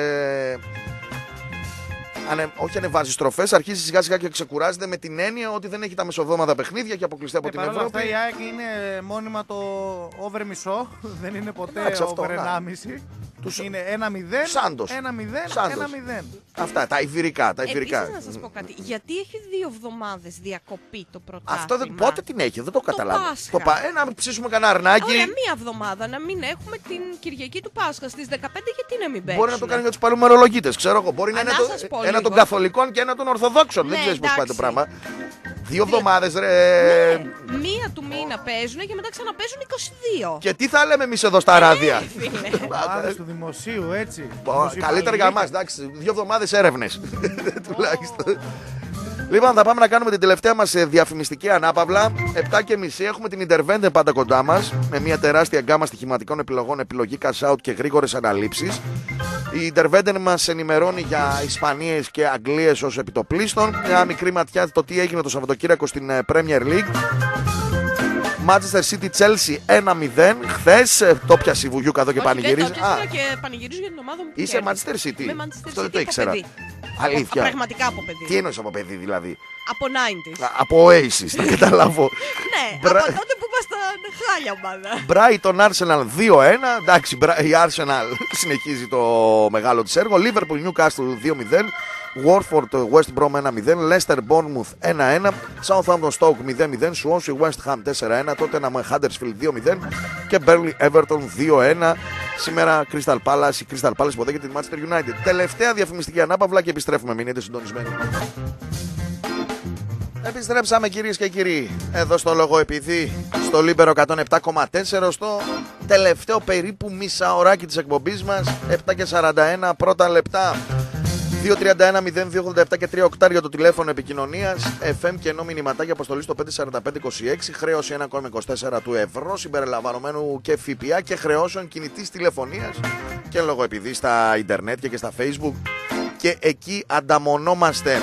Όχι ανεβάζει στροφές, αρχίζει σιγά σιγά και ξεκουράζεται με την έννοια ότι δεν έχει τα μεσοβδόματα παιχνίδια και αποκλειστεί από την Ευρώπη. Αυτά η ΑΕΚ είναι μόνιμα το over μισό, δεν είναι ποτέ over 1,5. Είναι 1-0, Σάντος. 1-0. Αυτά, τα ιβηρικά. Επίσης να σας πω κάτι, γιατί έχει 2 εβδομάδες διακοπή το πρωτάθλημα. Αυτό πότε την έχει, δεν το καταλάβω. Να ψήσουμε κανένα αρνάκι. Ωραία, μία εβδομάδα να μην έχουμε την Κυριακή του Πάσχα στις 15, γιατί να μην παίξουμε. Μπορεί να το κάνει για τους παλαιομερολογίτες, ξέρω εγώ. Μπορεί να είναι ένα των Καθολικών και ένα των Ορθοδόξων. Δεν ξέρεις πώς πάει το πράγμα. 2 εβδομάδες ρε. Μία του μήνα παίζουν και μετά ξαναπαίζουν 22. Και τι θα λέμε εμείς εδώ στα ράδια. Ομάδες του δημοσίου, έτσι. Καλύτερα για εμάς, εντάξει. 2 εβδομάδες έρευνες. Τουλάχιστον. Λοιπόν, θα πάμε να κάνουμε την τελευταία μας διαφημιστική ανάπαυλα. 7:30 έχουμε την Intervente πάντα κοντά μας. Με μια τεράστια γκάμα στοιχηματικών επιλογών, επιλογή cash out και γρήγορες αναλήψεις. Η Intervente μας ενημερώνει για Ισπανίες και Αγγλίες ως επιτοπλίστων. Μια μικρή ματιά το τι έγινε το Σαββατοκύριακο στην Premier League. Manchester City Chelsea 1-0. Χθες το πιασε η Βουγιούκα εδώ και πανηγυρίζει. Και πανηγυρίζω για την ομάδα μου. Είσαι Manchester City. Αυτό δεν το ήξερα. Αλήθεια. Πραγματικά από παιδί. Τι εννοείς από παιδί δηλαδή? Από 90's. Από Oasis, θα καταλάβω. Ναι, από τότε που ήμασταν χάλια ομάδα. Brighton Arsenal 2-1. Εντάξει, η Arsenal συνεχίζει το μεγάλο της έργο. Liverpool Newcastle 2-0. Watford West Brom 1-0. Leicester Bournemouth 1-1. Southampton Stoke 0-0. Swansea West Ham 4-1. Tottenham Huddersfield 2-0. Και Burnley Everton 2-1. Σήμερα Crystal Palace, η Crystal Palace υποδέχεται τη Manchester United. Τελευταία διαφημιστική ανάπαυλα και επιστρέφουμε. Μείνετε συντονισμένοι. Επιστρέψαμε κυρίες και κύριοι εδώ στο Λόγο Επειδή, στο Libero 107,4, στο τελευταίο περίπου μισάωράκι της εκπομπής μας, 7:41 πρώτα λεπτά. 231-0287 και 3 οκτάρια το τηλέφωνο επικοινωνίας. FM και ενώ μηνυματάκια αποστολή στο 54526. Χρέωση 1,24 του ευρώ συμπεριλαμβανομένου και ΦΠΑ και χρεώσεων κινητής τηλεφωνίας. Και λόγω επειδή στα ίντερνετ και στα Facebook. Και εκεί ανταμονόμαστε.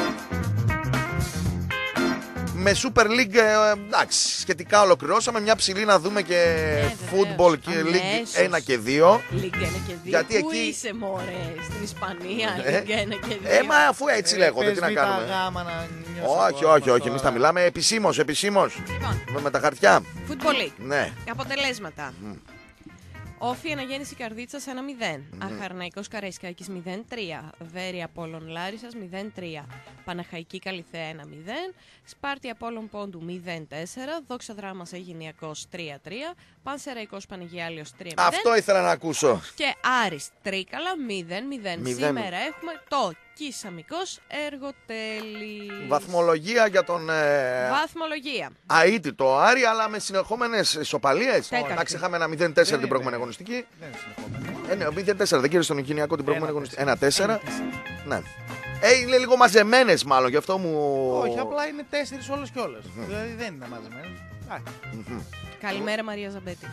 Με Super League, εντάξει, σχετικά ολοκληρώσαμε. Μια ψηλή να δούμε και football και League 1 και 2. League 1 και 2. Γιατί πού εκεί... είσαι μωρέ, στην Ισπανία, League 1 και 2. Μα αφού έτσι λέγονται, τι να κάνουμε. Όχι, εμείς τα μιλάμε επισήμως. Λοιπόν, με τα χαρτιά. Football League. Ναι. Αποτελέσματα. Όφη Αναγέννηση Καρδίτσας 1-0. Αχαρναϊκός Καραϊσκάκης 0-3. Βέρεια Απόλλων Λάρισσας 0-3. Παναχαϊκή Καλυθέα 1-0. Σπάρτη Απόλλων Πόντου 0-4. Δόξα Δράμας Αιγυνιακός 3-3. Πανσεραϊκός Πανηγιάλιος 3-0. Αυτό ήθελα να ακούσω. Και Άρης Τρίκαλα 0-0. Σήμερα έχουμε το Κισαμικός Εργοτέλη. Βαθμολογία για τον Βαθμολογία. αίτητο Άρη, αλλά με συνεχόμενες ισοπαλίες. Εντάξει, είχαμε ένα 0-4 την προηγούμενη αγωνιστική. Δεν 0-4, δεν κύριε στον Οικηνιακό την προηγούμενη αγωνιστική. 1-4. Ναι. Είναι λίγο μαζεμένες μάλλον, γι' αυτό μου. Όχι, απλά είναι 4 όλες και όλες. Δηλαδή δεν είναι μαζεμένες. Καλημέρα Μαρία Ζαμπέτη.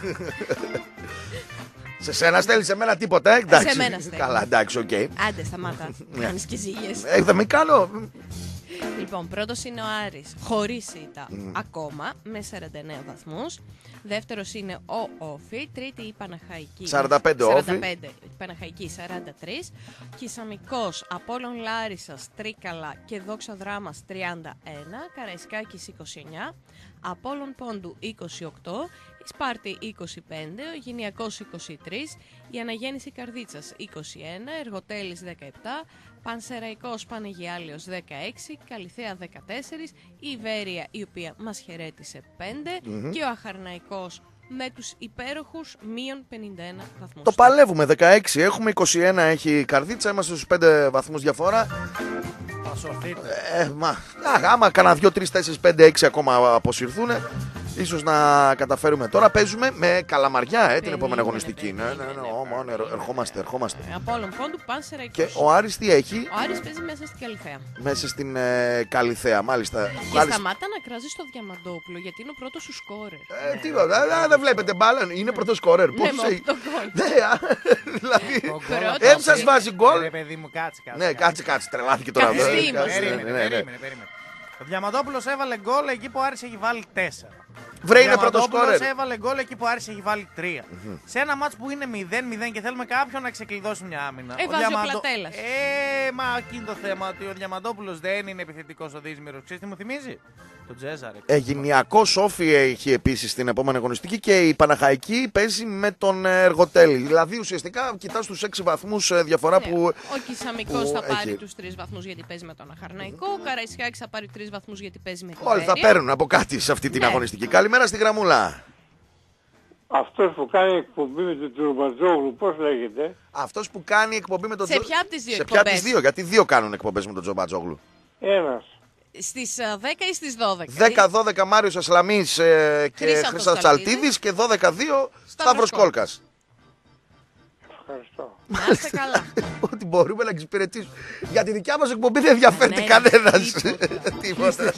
Σε σένα στέλνει, σε μένα τίποτα, εντάξει. Σε μένα στέλνει. Καλά, εντάξει, οκ. Άντε, σταμάτα. Κάνεις και ζήλιες. Δεν με κάνω. Λοιπόν, πρώτος είναι ο Άρης, χωρίς ήττα ακόμα, με 49 βαθμούς. Δεύτερος είναι ο Όφη. Τρίτη η Παναχαϊκή. 45 Όφη. 45, η Παναχαϊκή 43. Κισαμικός, Απόλλων Λάρισσας, Τρίκαλα και Δόξα Δράμας 31. Καραϊσκάκης 29. Απόλλων Πόντου 28. Η Σπάρτη 25. Ο Γυνιακός 23. Η Αναγέννηση Καρδίτσας 21. Εργοτέλης 17. Πανσεραϊκός Πανεγιάλιος 16, Καλιθέα 14, η Ιβέρια η οποία μας χαιρέτησε 5 και ο Αχαρναϊκός με τους υπέροχους μείον 51 βαθμούς. Το παλεύουμε, 16 έχουμε, 21 έχει η Καρδίτσα, είμαστε στους 5 βαθμούς διαφορά. Άμα κάνα 2, 3, 4, 5, 6 ακόμα αποσυρθούν, ίσως να καταφέρουμε. Τώρα παίζουμε με Καλαμαριά, την επόμενη αγωνιστική. Ναι, ερχόμαστε. Απόλλων Πόντου, Πανσεραϊκός. Και ο Άρης τι έχει? Ο Άρης παίζει μέσα στην Καλιθέα. Μέσα στην Καλιθέα, μάλιστα. Και σταμάτα να κράζεις το Διαμαντόπουλο, γιατί είναι ο πρώτος σου σκόρερ. Τι λέω, δεν βλέπετε μπάλα, είναι πρώτος σκόρερ. Ναι, με 8 γκολ. Δηλαδή, δεν σας βάζει γκολ. Ναι, κάτσε, τρελάθηκε τώρα. Περίμενε. Ο Διαμαντόπουλος έβαλε γκολ εκεί που ο Άρης έχει βάλει 4. Βρε, είναι πρώτο σκόρερ. Ο Διαμαντόπουλος έβαλε γκολ εκεί που ο Άρης έχει βάλει 3. Σε ένα μάτς που είναι 0-0 και θέλουμε κάποιον να ξεκλειδώσει μια άμυνα. Βάζει ο Πλατέλας. Μα εκεί είναι το θέμα, ότι ο Διαμαντόπουλος δεν είναι επιθετικός ο Δύσμυρος. Ξέρεις τι μου θυμίζει? Το Τζέζαρε. Γυνιακός Όφη έχει επίσης την επόμενη αγωνιστική και η Παναχαϊκή παίζει με τον Εργοτέλη. Δηλαδή ουσιαστικά κοιτάς τους 6 βαθμούς διαφορά που. Ο Κισαμικός θα πάρει τους 3 βαθμούς γιατί παίζει με τον Αχαρναϊκό. Ο Καραϊσκάκης θα πάρει 3 βαθμούς γιατί παίζει με την Όλοι θα παίρνουν από κάτι σε αυτή την αγωνιστική. Καλημέρα στη γραμμούλα. Αυτός που κάνει εκπομπή με τον Τζορμπατζόγλου, πώς λέγεται? Αυτός που κάνει εκπομπή με τον Τζορμπατζόγλου. Σε ποια από τις δύο σε εκπομπές? ποια από τις δύο, γιατί δύο κάνουν εκπομπές με τον Τζορμπατζόγλου. Ένας. Στις 10 ή στις 12? 10-12 Μάριος Ασλαμής και Χρήστος Τσαλτίδης και 12-2 Σταύρος Κόλκας. Ευχαριστώ. Να είστε καλά. Ότι μπορούμε να εξυπηρετήσουμε. Για τη δικιά μας εκπομπή δεν ενδιαφέρεται κανένας. Τίποτα.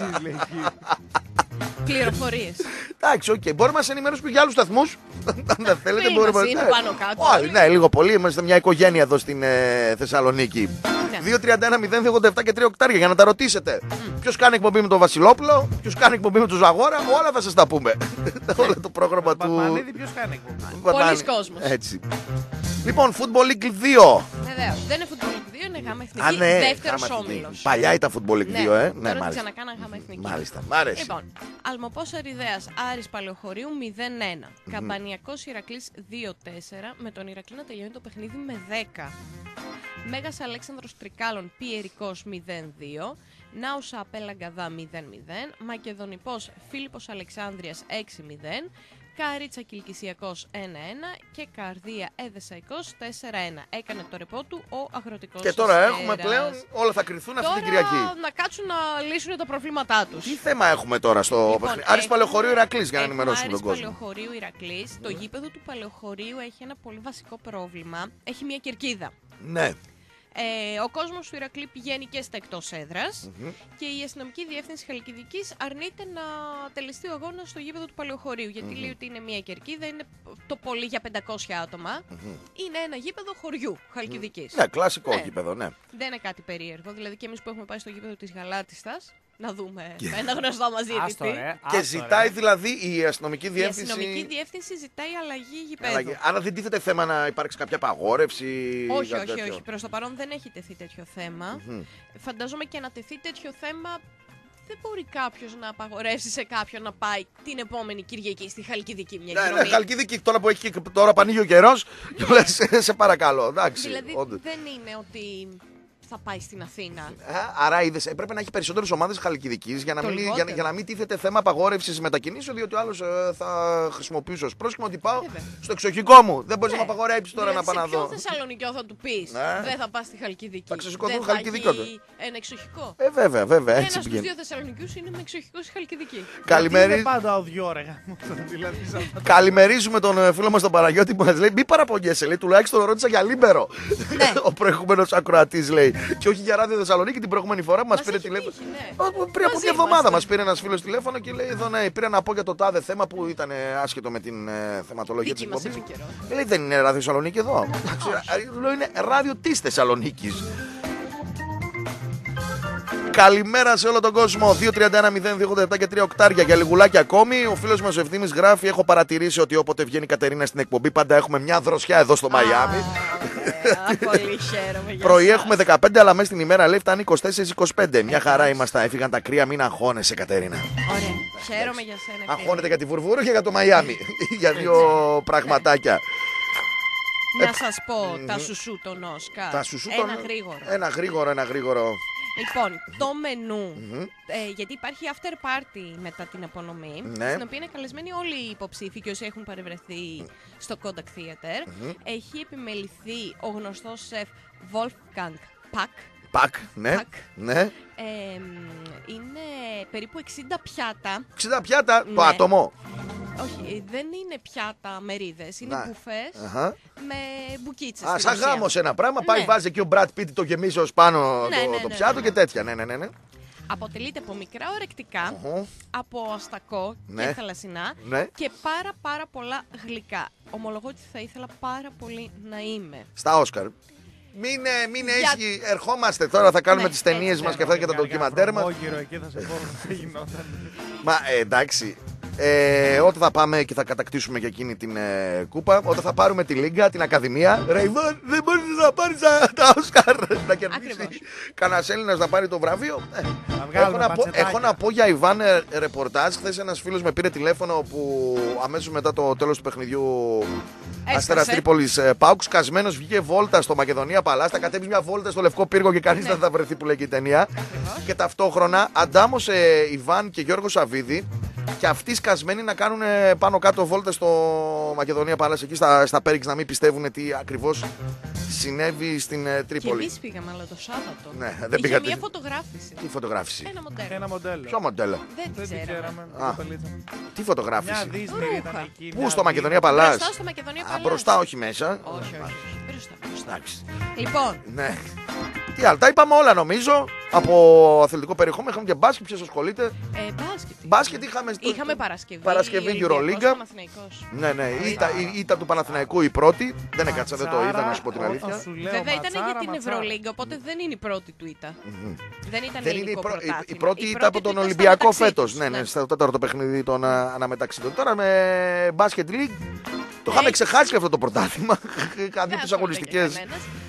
Πληροφορίες. Εντάξει, οκ. Μπορούμε να σε ενημερώσουμε για άλλους σταθμούς. Αν δεν θέλετε, μπορούμε. Είναι πάνω κάτω. Ναι, λίγο πολύ. Είμαστε μια οικογένεια εδώ στην Θεσσαλονίκη. 2-31-0-87 και 3 οκτάρια για να τα ρωτήσετε. Ποιος κάνει εκπομπή με τον Βασιλόπουλο, ποιος κάνει εκπομπή με τον Ζαγόρα, όλα θα σας τα πούμε. Όλο το πρόγραμμα του. Παπανίδη, ποιος κάνει εκπομπή? Πολλοί κόσμος. Έτσι. Λοιπόν, Football League 2. Βεβαίως. Δεν είναι Football League 2, είναι Γάμα Εθνική. Δεύτερος όμιλος. Παλιά ήταν Football League 2, Ναι, τώρα μάλιστα. Ξανακάνα Γάμα Εθνική. Μάλιστα, μ' αρέσει. Λοιπόν, Αλμοπός Αριδέας, Άρης Παλαιοχωρίου 0-1. Καμπανιακός Ηρακλής 2-4. Με τον Ηρακλή να τελειώνει το παιχνίδι με 10. Μέγας Αλέξανδρος Τρικάλων Πιερικός 0-2. Νάουσα Απέλα Γκαδά 0-0. Μακεδονιπός Φίλιππος Αλεξάνδρειας 6-0. Καρίτσα Κιλκυσιακός 1-1 και Καρδία Εδεσαϊκός 4-1. Έκανε το ρεπό του ο Αγροτικός. Και τώρα Αστέρας. έχουμε πλέον, όλα θα κρυθούν αυτή την Τώρα Κυριακή. να κάτσουν να λύσουν τα προβλήματά τους. Τι θέμα έχουμε τώρα στο παιχνίδι? Άρης Παλαιοχωρίου Ηρακλής, για να ενημερώσουμε τον κόσμο. Άρης Παλαιοχωρίου Ηρακλής. Το γήπεδο του Παλαιοχωρίου έχει ένα πολύ βασικό πρόβλημα. Έχει μια κερκίδα. Ναι. Ο κόσμος του Ηρακλή πηγαίνει και στα εκτός έδρας και η αστυνομική διεύθυνση Χαλκιδικής αρνείται να τελεστεί ο αγώνας στο γήπεδο του Παλαιοχωρίου. Γιατί λέει ότι είναι μια κερκίδα, είναι το πολύ για 500 άτομα. Είναι ένα γήπεδο χωριού Χαλκιδικής. Ναι, κλασικό γήπεδο, ναι. Δεν είναι κάτι περίεργο. Δηλαδή και εμείς που έχουμε πάει στο γήπεδο της Γαλάτιστας, να δούμε ένα γνωστό μας ζήτητη. Και ζητάει δηλαδή η αστυνομική διεύθυνση. Η αστυνομική διεύθυνση ζητάει αλλαγή γηπέδου. Άρα δεν τίθεται θέμα να υπάρξει κάποια απαγόρευση? Όχι. Προς το παρόν δεν έχει τεθεί τέτοιο θέμα. Φαντάζομαι και να τεθεί τέτοιο θέμα. Δεν μπορεί κάποιος να απαγορεύσει σε κάποιον να πάει την επόμενη Κυριακή στη Χαλκιδική μια εκδρομή. Ναι, Χαλκιδική, τώρα που έχει τώρα πανίγει ο καιρός, σε παρακαλώ. Εντάξει, δηλαδή δεν είναι ότι θα πάει στην Αθήνα. Άρα είδες, έπρεπε να έχει περισσότερες ομάδες Χαλκιδικής για να μην τίθεται θέμα απαγόρευσης μετακινήσεων, διότι ο άλλος θα χρησιμοποιήσει ως πρόσχημα ότι πάω στο εξοχικό μου. Δεν μπορείς να με απαγορεύσεις τώρα να πάω να δω. Σε ποιο Θεσσαλονικιό θα του πεις δεν θα πας στη Χαλκιδική? Θα ξεσηκωθούν δεν Χαλκιδικό. Θα έχει ένα εξοχικό. Βέβαια. Ένας στους δύο Θεσσαλονικιούς είναι με εξοχικό στη Χαλκιδική. Καλημερίζουμε τον φίλο μας τον Παναγιώτη που μας λέει: μη παραπονιέσαι, λέει, τουλάχιστον ρώτησα για λίμπερο. Ο προηγούμενος ακροατής λέει. Και όχι για ράδιο Θεσσαλονίκη την προηγούμενη φορά που μας πήρε τηλέφωνο. Πριν από μια εβδομάδα μας πήρε ένας φίλος τηλέφωνο και λέει: εδώ ναι, πήρα να πω για το τάδε θέμα που ήταν άσχετο με την θεματολογία της εκπομπής. Λέει: δεν είναι ράδιο Θεσσαλονίκη εδώ. Λέω: είναι ράδιο της Θεσσαλονίκης. Καλημέρα σε όλο τον κόσμο. 2-31-0-2-87 και 3 οκτάρια για λιγουλάκια ακόμη. Ο φίλος μας ο Ευθύμης γράφει: έχω παρατηρήσει ότι όποτε βγαίνει η Κατερίνα στην εκπομπή, πάντα έχουμε μια δροσιά εδώ στο Μαϊάμι. Πολύ χαίρομαι. Πρωί έχουμε 15, αλλά μέσα στην ημέρα λέει φτάνει 24-25. Μια χαρά είμαστε. Έφυγαν τα κρύα, μην αγχώνεσαι, Κατερίνα. Ωραία. Χαίρομαι για σένα. Αγχώνεται για τη Βουρβούρου και για το Μαϊάμι. Για δύο πραγματάκια. Να σας πω τα σουσού των Όσκαρ. Ένα γρήγορο. Λοιπόν, το μενού, γιατί υπάρχει after party μετά την απονομή, στην οποία είναι καλεσμένοι όλοι οι υποψήφοι και όσοι έχουν παρευρεθεί στο Kodak Theater. Έχει επιμεληθεί ο γνωστός σεφ Wolfgang Puck. Ναι. Είναι περίπου 60 πιάτα. 60 πιάτα, το άτομο. Όχι, δεν είναι πιάτα μερίδες, είναι μπουφές με μπουκίτσες. Σαν γάμος ένα πράγμα, πάει βάζει εκεί ο Brad Pitt το γεμίζει ως πάνω το πιάτο και τέτοια. Ναι. Αποτελείται από μικρά ορεκτικά, από αστακό και θαλασσινά και πάρα πολλά γλυκά. Ομολογώ ότι θα ήθελα πάρα πολύ να είμαι στα Όσκαρ. Μην έχει, ερχόμαστε τώρα, θα κάνουμε τις ταινίες μας και αυτά και τα ντοκιμαντέρ μας. Μα εντάξει. Όταν θα πάμε και θα κατακτήσουμε για εκείνη την κούπα, όταν θα πάρουμε τη Λίγκα, την Ακαδημία, Ραϊβάν, δεν μπορείς να πάρεις τα Όσκαρ να κερδίσει κανένας Έλληνας να πάρει το βραβείο. Έχω να πω για Ιβάν ρεπορτάζ. Χθες ένας φίλος με πήρε τηλέφωνο που αμέσως μετά το τέλος του παιχνιδιού Αστέρας Τρίπολης ΠΑΟΚ, σκασμένος, βγήκε βόλτα στο Μακεδονία Παλάς, θα κατέβει μια βόλτα στο Λευκό Πύργο και κανείς δεν θα βρεθεί που λέγει η ταινία. Και ταυτόχρονα αντάμωσε Ιβάν και Γιώργο Σαββίδη και αυτοί σκασμένοι να κάνουν πάνω κάτω βόλτες στο Μακεδονία Παλάς, εκεί στα Πέριξ, να μην πιστεύουν τι ακριβώς συνέβη στην Τρίπολη. Και εμείς πήγαμε, αλλά το Σάββατο. Ναι, δεν πήγατε. Μια φωτογράφηση. Τι φωτογράφηση? Ένα μοντέλο. Ποιο μοντέλο? Δεν ξέραμε. Τι φωτογράφηση? Πού, στο Μακεδονία Παλάς? Μπροστά στο Μακεδονία Παλάς. Μπροστά, όχι μέσα. Όχι. Μπροστά. Λοιπόν. Ναι. Τι άλλο, τα είπαμε όλα νομίζω. Από αθλητικό περιεχόμενο είχαμε και μπάσκετ. Ποιος ασχολείται? Μπάσκετ είχαμε Παρασκευή Euroliga. Ναι, ήταν του Παναθηναϊκού η πρώτη. Δεν έκατσα, δεν το είδα, να σου πω την αλήθεια. Βέβαια ήταν για την Ευρωλίγκα, οπότε δεν είναι η πρώτη του ήττα. Δεν ήταν ελληνικό πρωτάθλημα. Η πρώτη ήταν από τον Ολυμπιακό φέτος. Ναι, στο τέταρτο παιχνίδι των αναμεταξίδων. Τώρα με Basket League το είχαμε ξεχάσει αυτό το πρωτάθλημα. Κάτι τις αγωνιστικές.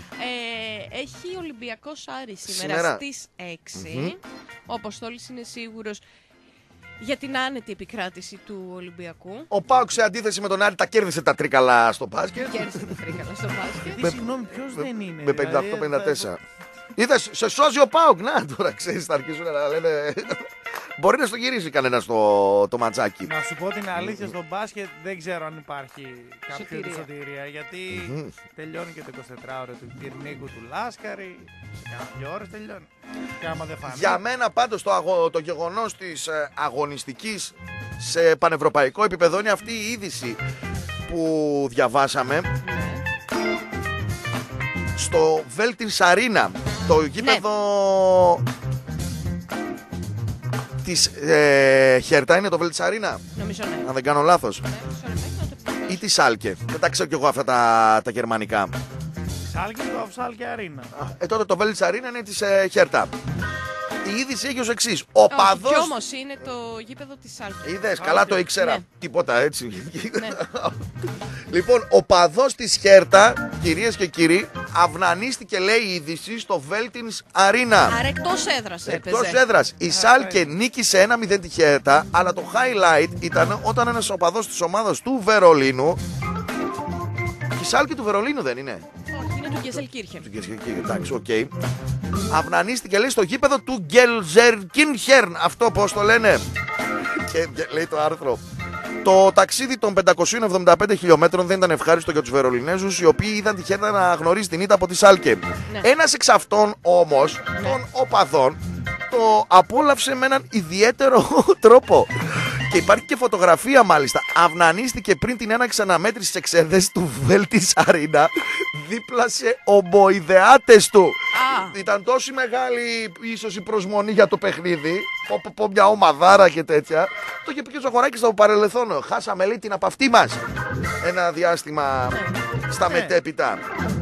Έχει Ολυμπιακός Άρης σήμερα στις 6. Ο Αποστόλης είναι σίγουρος για την άνετη επικράτηση του Ολυμπιακού. Ο ΠΑΟΚ σε αντίθεση με τον Άρη τα κέρδισε τα τρίκαλα στο μπάσκετ. Κέρδισε τα τρίκαλα στο μπάσκετ. Συγγνώμη, ποιος δεν είναι? Με 58-54. Είδες, σε σώζει ο ΠΑΟΚ. Να, τώρα ξέρεις, θα αρχίσουν να λένε. Μπορεί να στο γυρίσει κανένα το ματσάκι. Να σου πω την αλήθεια, στο μπάσκετ δεν ξέρω αν υπάρχει κάποια σωτηρία. Γιατί τελειώνει και το 24ωρο του Κυρνίκου του Λάσκαρη. Σε κάποιες ώρες τελειώνει. Και άμα δεν φανεί. Για μένα πάντως το γεγονός της αγωνιστικής σε πανευρωπαϊκό επίπεδο είναι αυτή η είδηση που διαβάσαμε. Στο Veltins Arena, το γήπεδο της Χέρτα είναι το Veltins Arena. Νομίζω ναι. Αν δεν κάνω λάθος. Ή τη Σάλκε. Δεν τα ξέρω κι εγώ αυτά τα γερμανικά. Σάλκε το Σάλκε Arena. Τότε το Veltins Arena είναι της Χέρτα. Η είδηση έχει ως εξής. Ο παδός. Κι όμως είναι το γήπεδο της Σάλκε. Είδες, καλά το ήξερα. Ναι. Τίποτα έτσι. Ναι. Λοιπόν, ο παδός της Χέρτα, κυρίες και κύριοι, αυνανίστηκε, λέει η είδηση, στο Veltins Arena. Άρα εκτός έδρας έπαιζε. Εκτός έδρας. Η Σάλκε νίκησε 1-0 τη Χέρτα, αλλά το highlight ήταν όταν ένας οπαδός της ομάδας του Βερολίνου. Η Σάλκε του Βερολίνου δεν είναι? Όχι, είναι του Γκεζελκύρχεν. Εντάξει, οκ. Αυνανίστηκε, λέει, στο γήπεδο του Γκελζερκίνχερν. Αυτό πώς το λένε? Και λέει το άρθρο. Το ταξίδι των 575 χιλιόμετρων δεν ήταν ευχάριστο για τους Βερολινέζους, οι οποίοι είδαν τη Χέρτα να γνωρίζει την ήττα από τη Σάλκε. Ναι. Ένας εξ αυτών όμως, των οπαδών, το απόλαυσε με έναν ιδιαίτερο τρόπο. Και υπάρχει και φωτογραφία μάλιστα. Αυνανίστηκε πριν την έναξη αναμέτρησης στις εξέδρες του Veltins Arena δίπλα σε ομποειδεάτες του. Ήταν τόσο μεγάλη ίσως η προσμονή για το παιχνίδι. Μια ομαδάρα και τέτοια. Το είχε πει και ο Ζαχοράκης στο παρελθόν. Χάσαμε, λέει, την απαυτή μας ένα διάστημα στα μετέπειτα.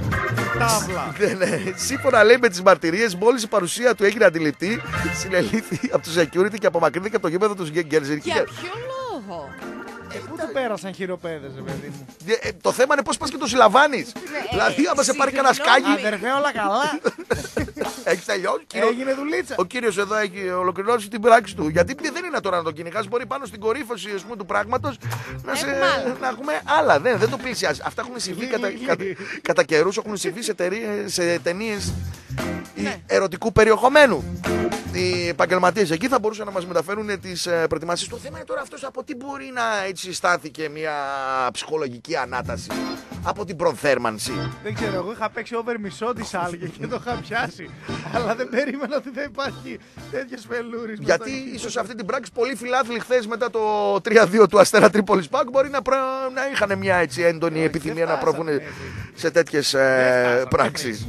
Σύμφωνα, λέει, με τις μαρτυρίες, μόλις η παρουσία του έγινε αντιληπτή, συνελήφθη από τους security και απομακρύνθηκε από το γήπεδο του Γκέρζερικη. Για ποιο λόγο? Πού του πέρασαν χειροπέδες, παιδί μου. Το θέμα είναι πώς πας και το συλλαμβάνεις. Δηλαδή, άμα σε πάρει κανένα σκάγι. Αδερφέ, όλα καλά. Έχει τελειώσει. Έγινε δουλίτσα. Ο κύριος εδώ έχει ολοκληρώσει την πράξη του. Γιατί δεν είναι τώρα να τον κυνηγάς. Μπορεί πάνω στην κορύφωση, ας πούμε, του πράγματος να έχουμε άλλα. Δεν το πλησιάζει. Αυτά έχουν συμβεί κατά καιρούς. Έχουν συμβεί σε ταινίες ερωτικού περιεχομένου. Οι επαγγελματίες εκεί θα μπορούσαν να μας μεταφέρουν τις προετοιμασίες. Το θέμα είναι τώρα αυτός από τι μπορεί να έτσι στάθηκε μια ψυχολογική ανάταση από την προθέρμανση. Δεν ξέρω, εγώ είχα παίξει over μισό της Άλγε και το είχα πιάσει. Αλλά δεν περίμενα ότι θα υπάρχει τέτοιες φελούρες. Γιατί ίσως αυτή την πράξη πολλοί φιλάθλοι χθες μετά το 3-2 του Αστέρα Τρίπολης ΠΑΟΚ μπορεί να είχαν μια έτσι έντονη επιθυμία να προβούν σε τέτοιες πράξεις.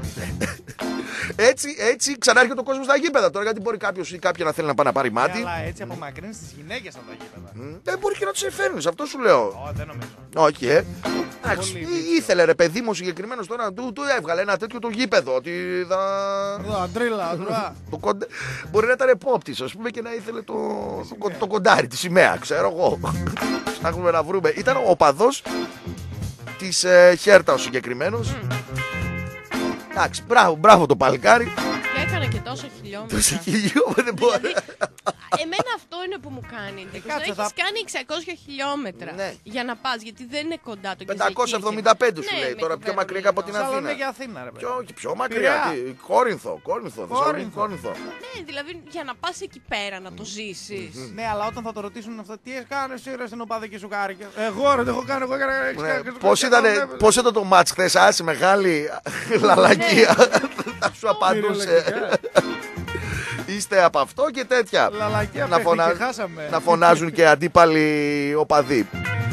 Έτσι ξανάρχεται ο κόσμος στα γήπεδα τώρα. Γιατί μπορεί κάποιος ή κάποια να θέλει να πάει να πάρει μάτι. Αλλά έτσι απομακρύνεις τις γυναίκες από τα γήπεδα. Δεν μπορεί και να τους εφέρνεις, αυτό σου λέω. Δεν νομίζω. Όχι, ήθελε ρε παιδί μου συγκεκριμένος τώρα, του έβγαλε ένα τέτοιο το γήπεδο. Ότι θα. Αντρίλα. Μπορεί να ήταν επόπτης, ας πούμε, και να ήθελε το κοντάρι, τη σημαία, ξέρω εγώ. Ψάχνουμε να βρούμε. Ήταν ο οπαδός της Χέρτα ο συγκεκριμένος. Εντάξει, μπράβο το παλικάρι. Και έκανε και τόσο χιλιόμετρα. Τόσο χιλιόμετρα δεν μπορεί. Εμένα αυτό είναι που μου κάνει εντύπωση. Να έχεις κάνει 600 χιλιόμετρα για να πας, γιατί δεν είναι κοντά το Κιζικίδη. 575 σου λέει τώρα, πιο μακριά από την Αθήνα. Για Αθήνα, ρε παιδί. Πιο μακριά. Κόρινθο. Ναι, δηλαδή για να πας εκεί πέρα να το ζήσεις. Ναι, αλλά όταν θα το ρωτήσουν αυτό, τι έκανες εσύ ρε στην οπαδική σου κάρικια. Εγώ ρε, το έχω κάνει, εγώ έκανα. Πώς ήταν το μάτς χθες, άσε μεγάλη λαλακία. Θα σου απαντούσε. Είστε από αυτό και τέτοια. Να φωνάζουν και αντίπαλοι οπαδοί.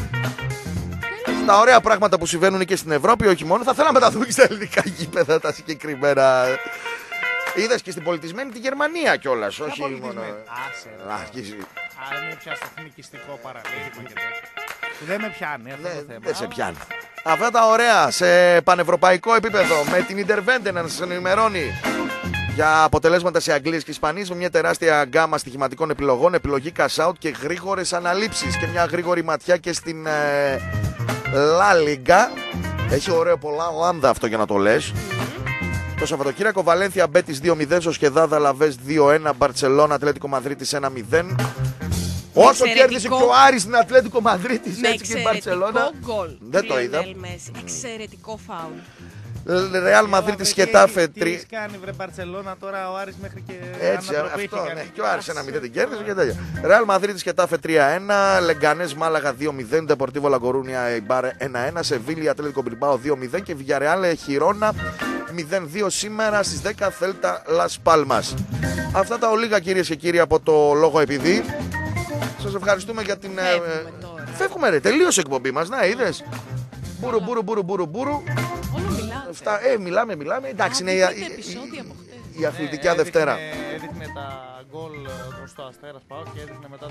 Τα ωραία πράγματα που συμβαίνουν και στην Ευρώπη, όχι μόνο. Θα θέλαμε να τα δούμε και στα ελληνικά γήπεδα τα συγκεκριμένα. Είδες και στην πολιτισμένη τη Γερμανία κιόλας, όχι μόνο. Είναι πια στο εθνικιστικό παραλίγμα και τέτοια. Δεν με πιάνει αυτό το θέμα. Δεν σε πιάνει. Αυτά τα ωραία σε πανευρωπαϊκό επίπεδο με την Intervente να σας ενημερώνει για αποτελέσματα σε Αγγλίες και Ισπανίες με μια τεράστια γκάμα στοιχηματικών επιλογών, επιλογή cash out και γρήγορες αναλήψεις και μια γρήγορη ματιά και στην La Liga. Έχει ωραίο πολλά Ολλάνδα αυτό για να το λες. Το Σαββατοκύριακο Βαλένθια Μπέτις 2-0, Σοσχεδάδα Λαβές 2-1, Μπαρτσελώνα Ατλέτικο Μαδρίτης 1-0. Όσο κέρδισε και ο Άρης στην Ατλέτικο Μαδρίτης, έτσι και η Μπαρτσελώνα. Δεν το είδα. Εξαιρετικό φάουλ. Ρεάλ Μαδρίτης Χετάφε 3. Τι κάνει βρε Μπαρτσελώνα τώρα ο Άρης μέχρι και έτσι αυτό, ναι. Και ο Άρης 1-0 την κέρδισε και τέτοια. Ρεάλ Μαδρίτης Χετάφε 3-1, Λεγκανές Μάλαγα 2-0, Ντεπορτίβο Λαγκορούνια Ιμπάρε 1-1, Σεβίλη Ατλέτικο Μπιλμπάο 2-0 και Βιγιαρεάλ Χιρόνα 0-2 σήμερα στις 10 Θέλτα Λας Πάλμας. Αυτά τα ολίγα κυρίες και κύριοι από το Λόγο Επειδή. Σας ευχαριστούμε για την. Φεύγουμε ρε, τελείωσε η εκπομπή μας, να είδες. Μπουρου. Μιλάμε. Εντάξει, είναι η αθλητική Δευτέρα. Έδειχνε τα γκολ στο Αστέρας ΠΑΟΚ και έδειχνε μετά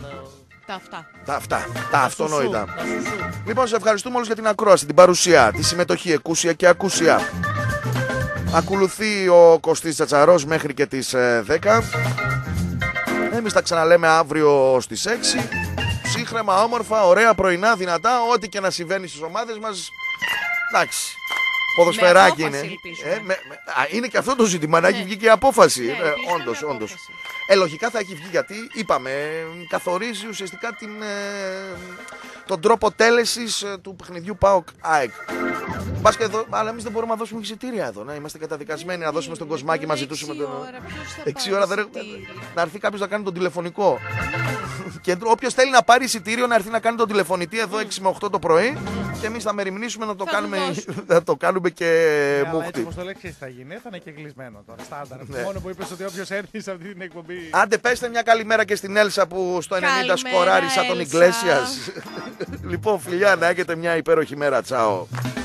τα αυτονόητα. Λοιπόν, σας ευχαριστούμε όλους για την ακρόαση, την παρουσία, τη συμμετοχή εκούσια και ακούσια. Ακολουθεί ο Κωστής Τσατσαρός μέχρι και τις 10. Εμείς τα ξαναλέμε αύριο στις 6. Σύγχρεμα, όμορφα, ωραία, πρωινά, δυνατά. Ό,τι και να συμβαίνει στις ομάδες μας. Εντάξει. Ποδοσφαιράκι είναι. Είναι και αυτό το ζήτημα, να έχει βγει και η απόφαση. Όντως. Λογικά θα έχει βγει γιατί, είπαμε, καθορίζει ουσιαστικά τον τρόπο τέλεσης του παιχνιδιού ΠΑΟΚ-ΑΕΚ. Αλλά εμείς δεν μπορούμε να δώσουμε εισιτήρια εδώ. Είμαστε καταδικασμένοι να δώσουμε στον Κοσμάκη, μας ζητούσαμε. 6 ώρα να έρθει κάποιος να κάνει τον τηλεφωνικό. Και όποιος θέλει να πάρει εισιτήριο να έρθει να κάνει τον τηλεφωνητή εδώ 6 με 8 το πρωί και εμείς θα μεριμνήσουμε να το κάνουμε και μούχτη. Έτσι όπως το λέξεις θα γίνει, θα είναι και κλεισμένο τώρα. Στάνταρ. Μόνο που είπες ότι όποιος έρθει σε αυτή την εκπομπή. Άντε πέστε μια καλημέρα και στην Έλσα που στο 90 σκοράρει σαν τον Ιγκλέσιας. Λοιπόν, φιλιά, να έχετε μια υπέροχη μέρα. Τσάω.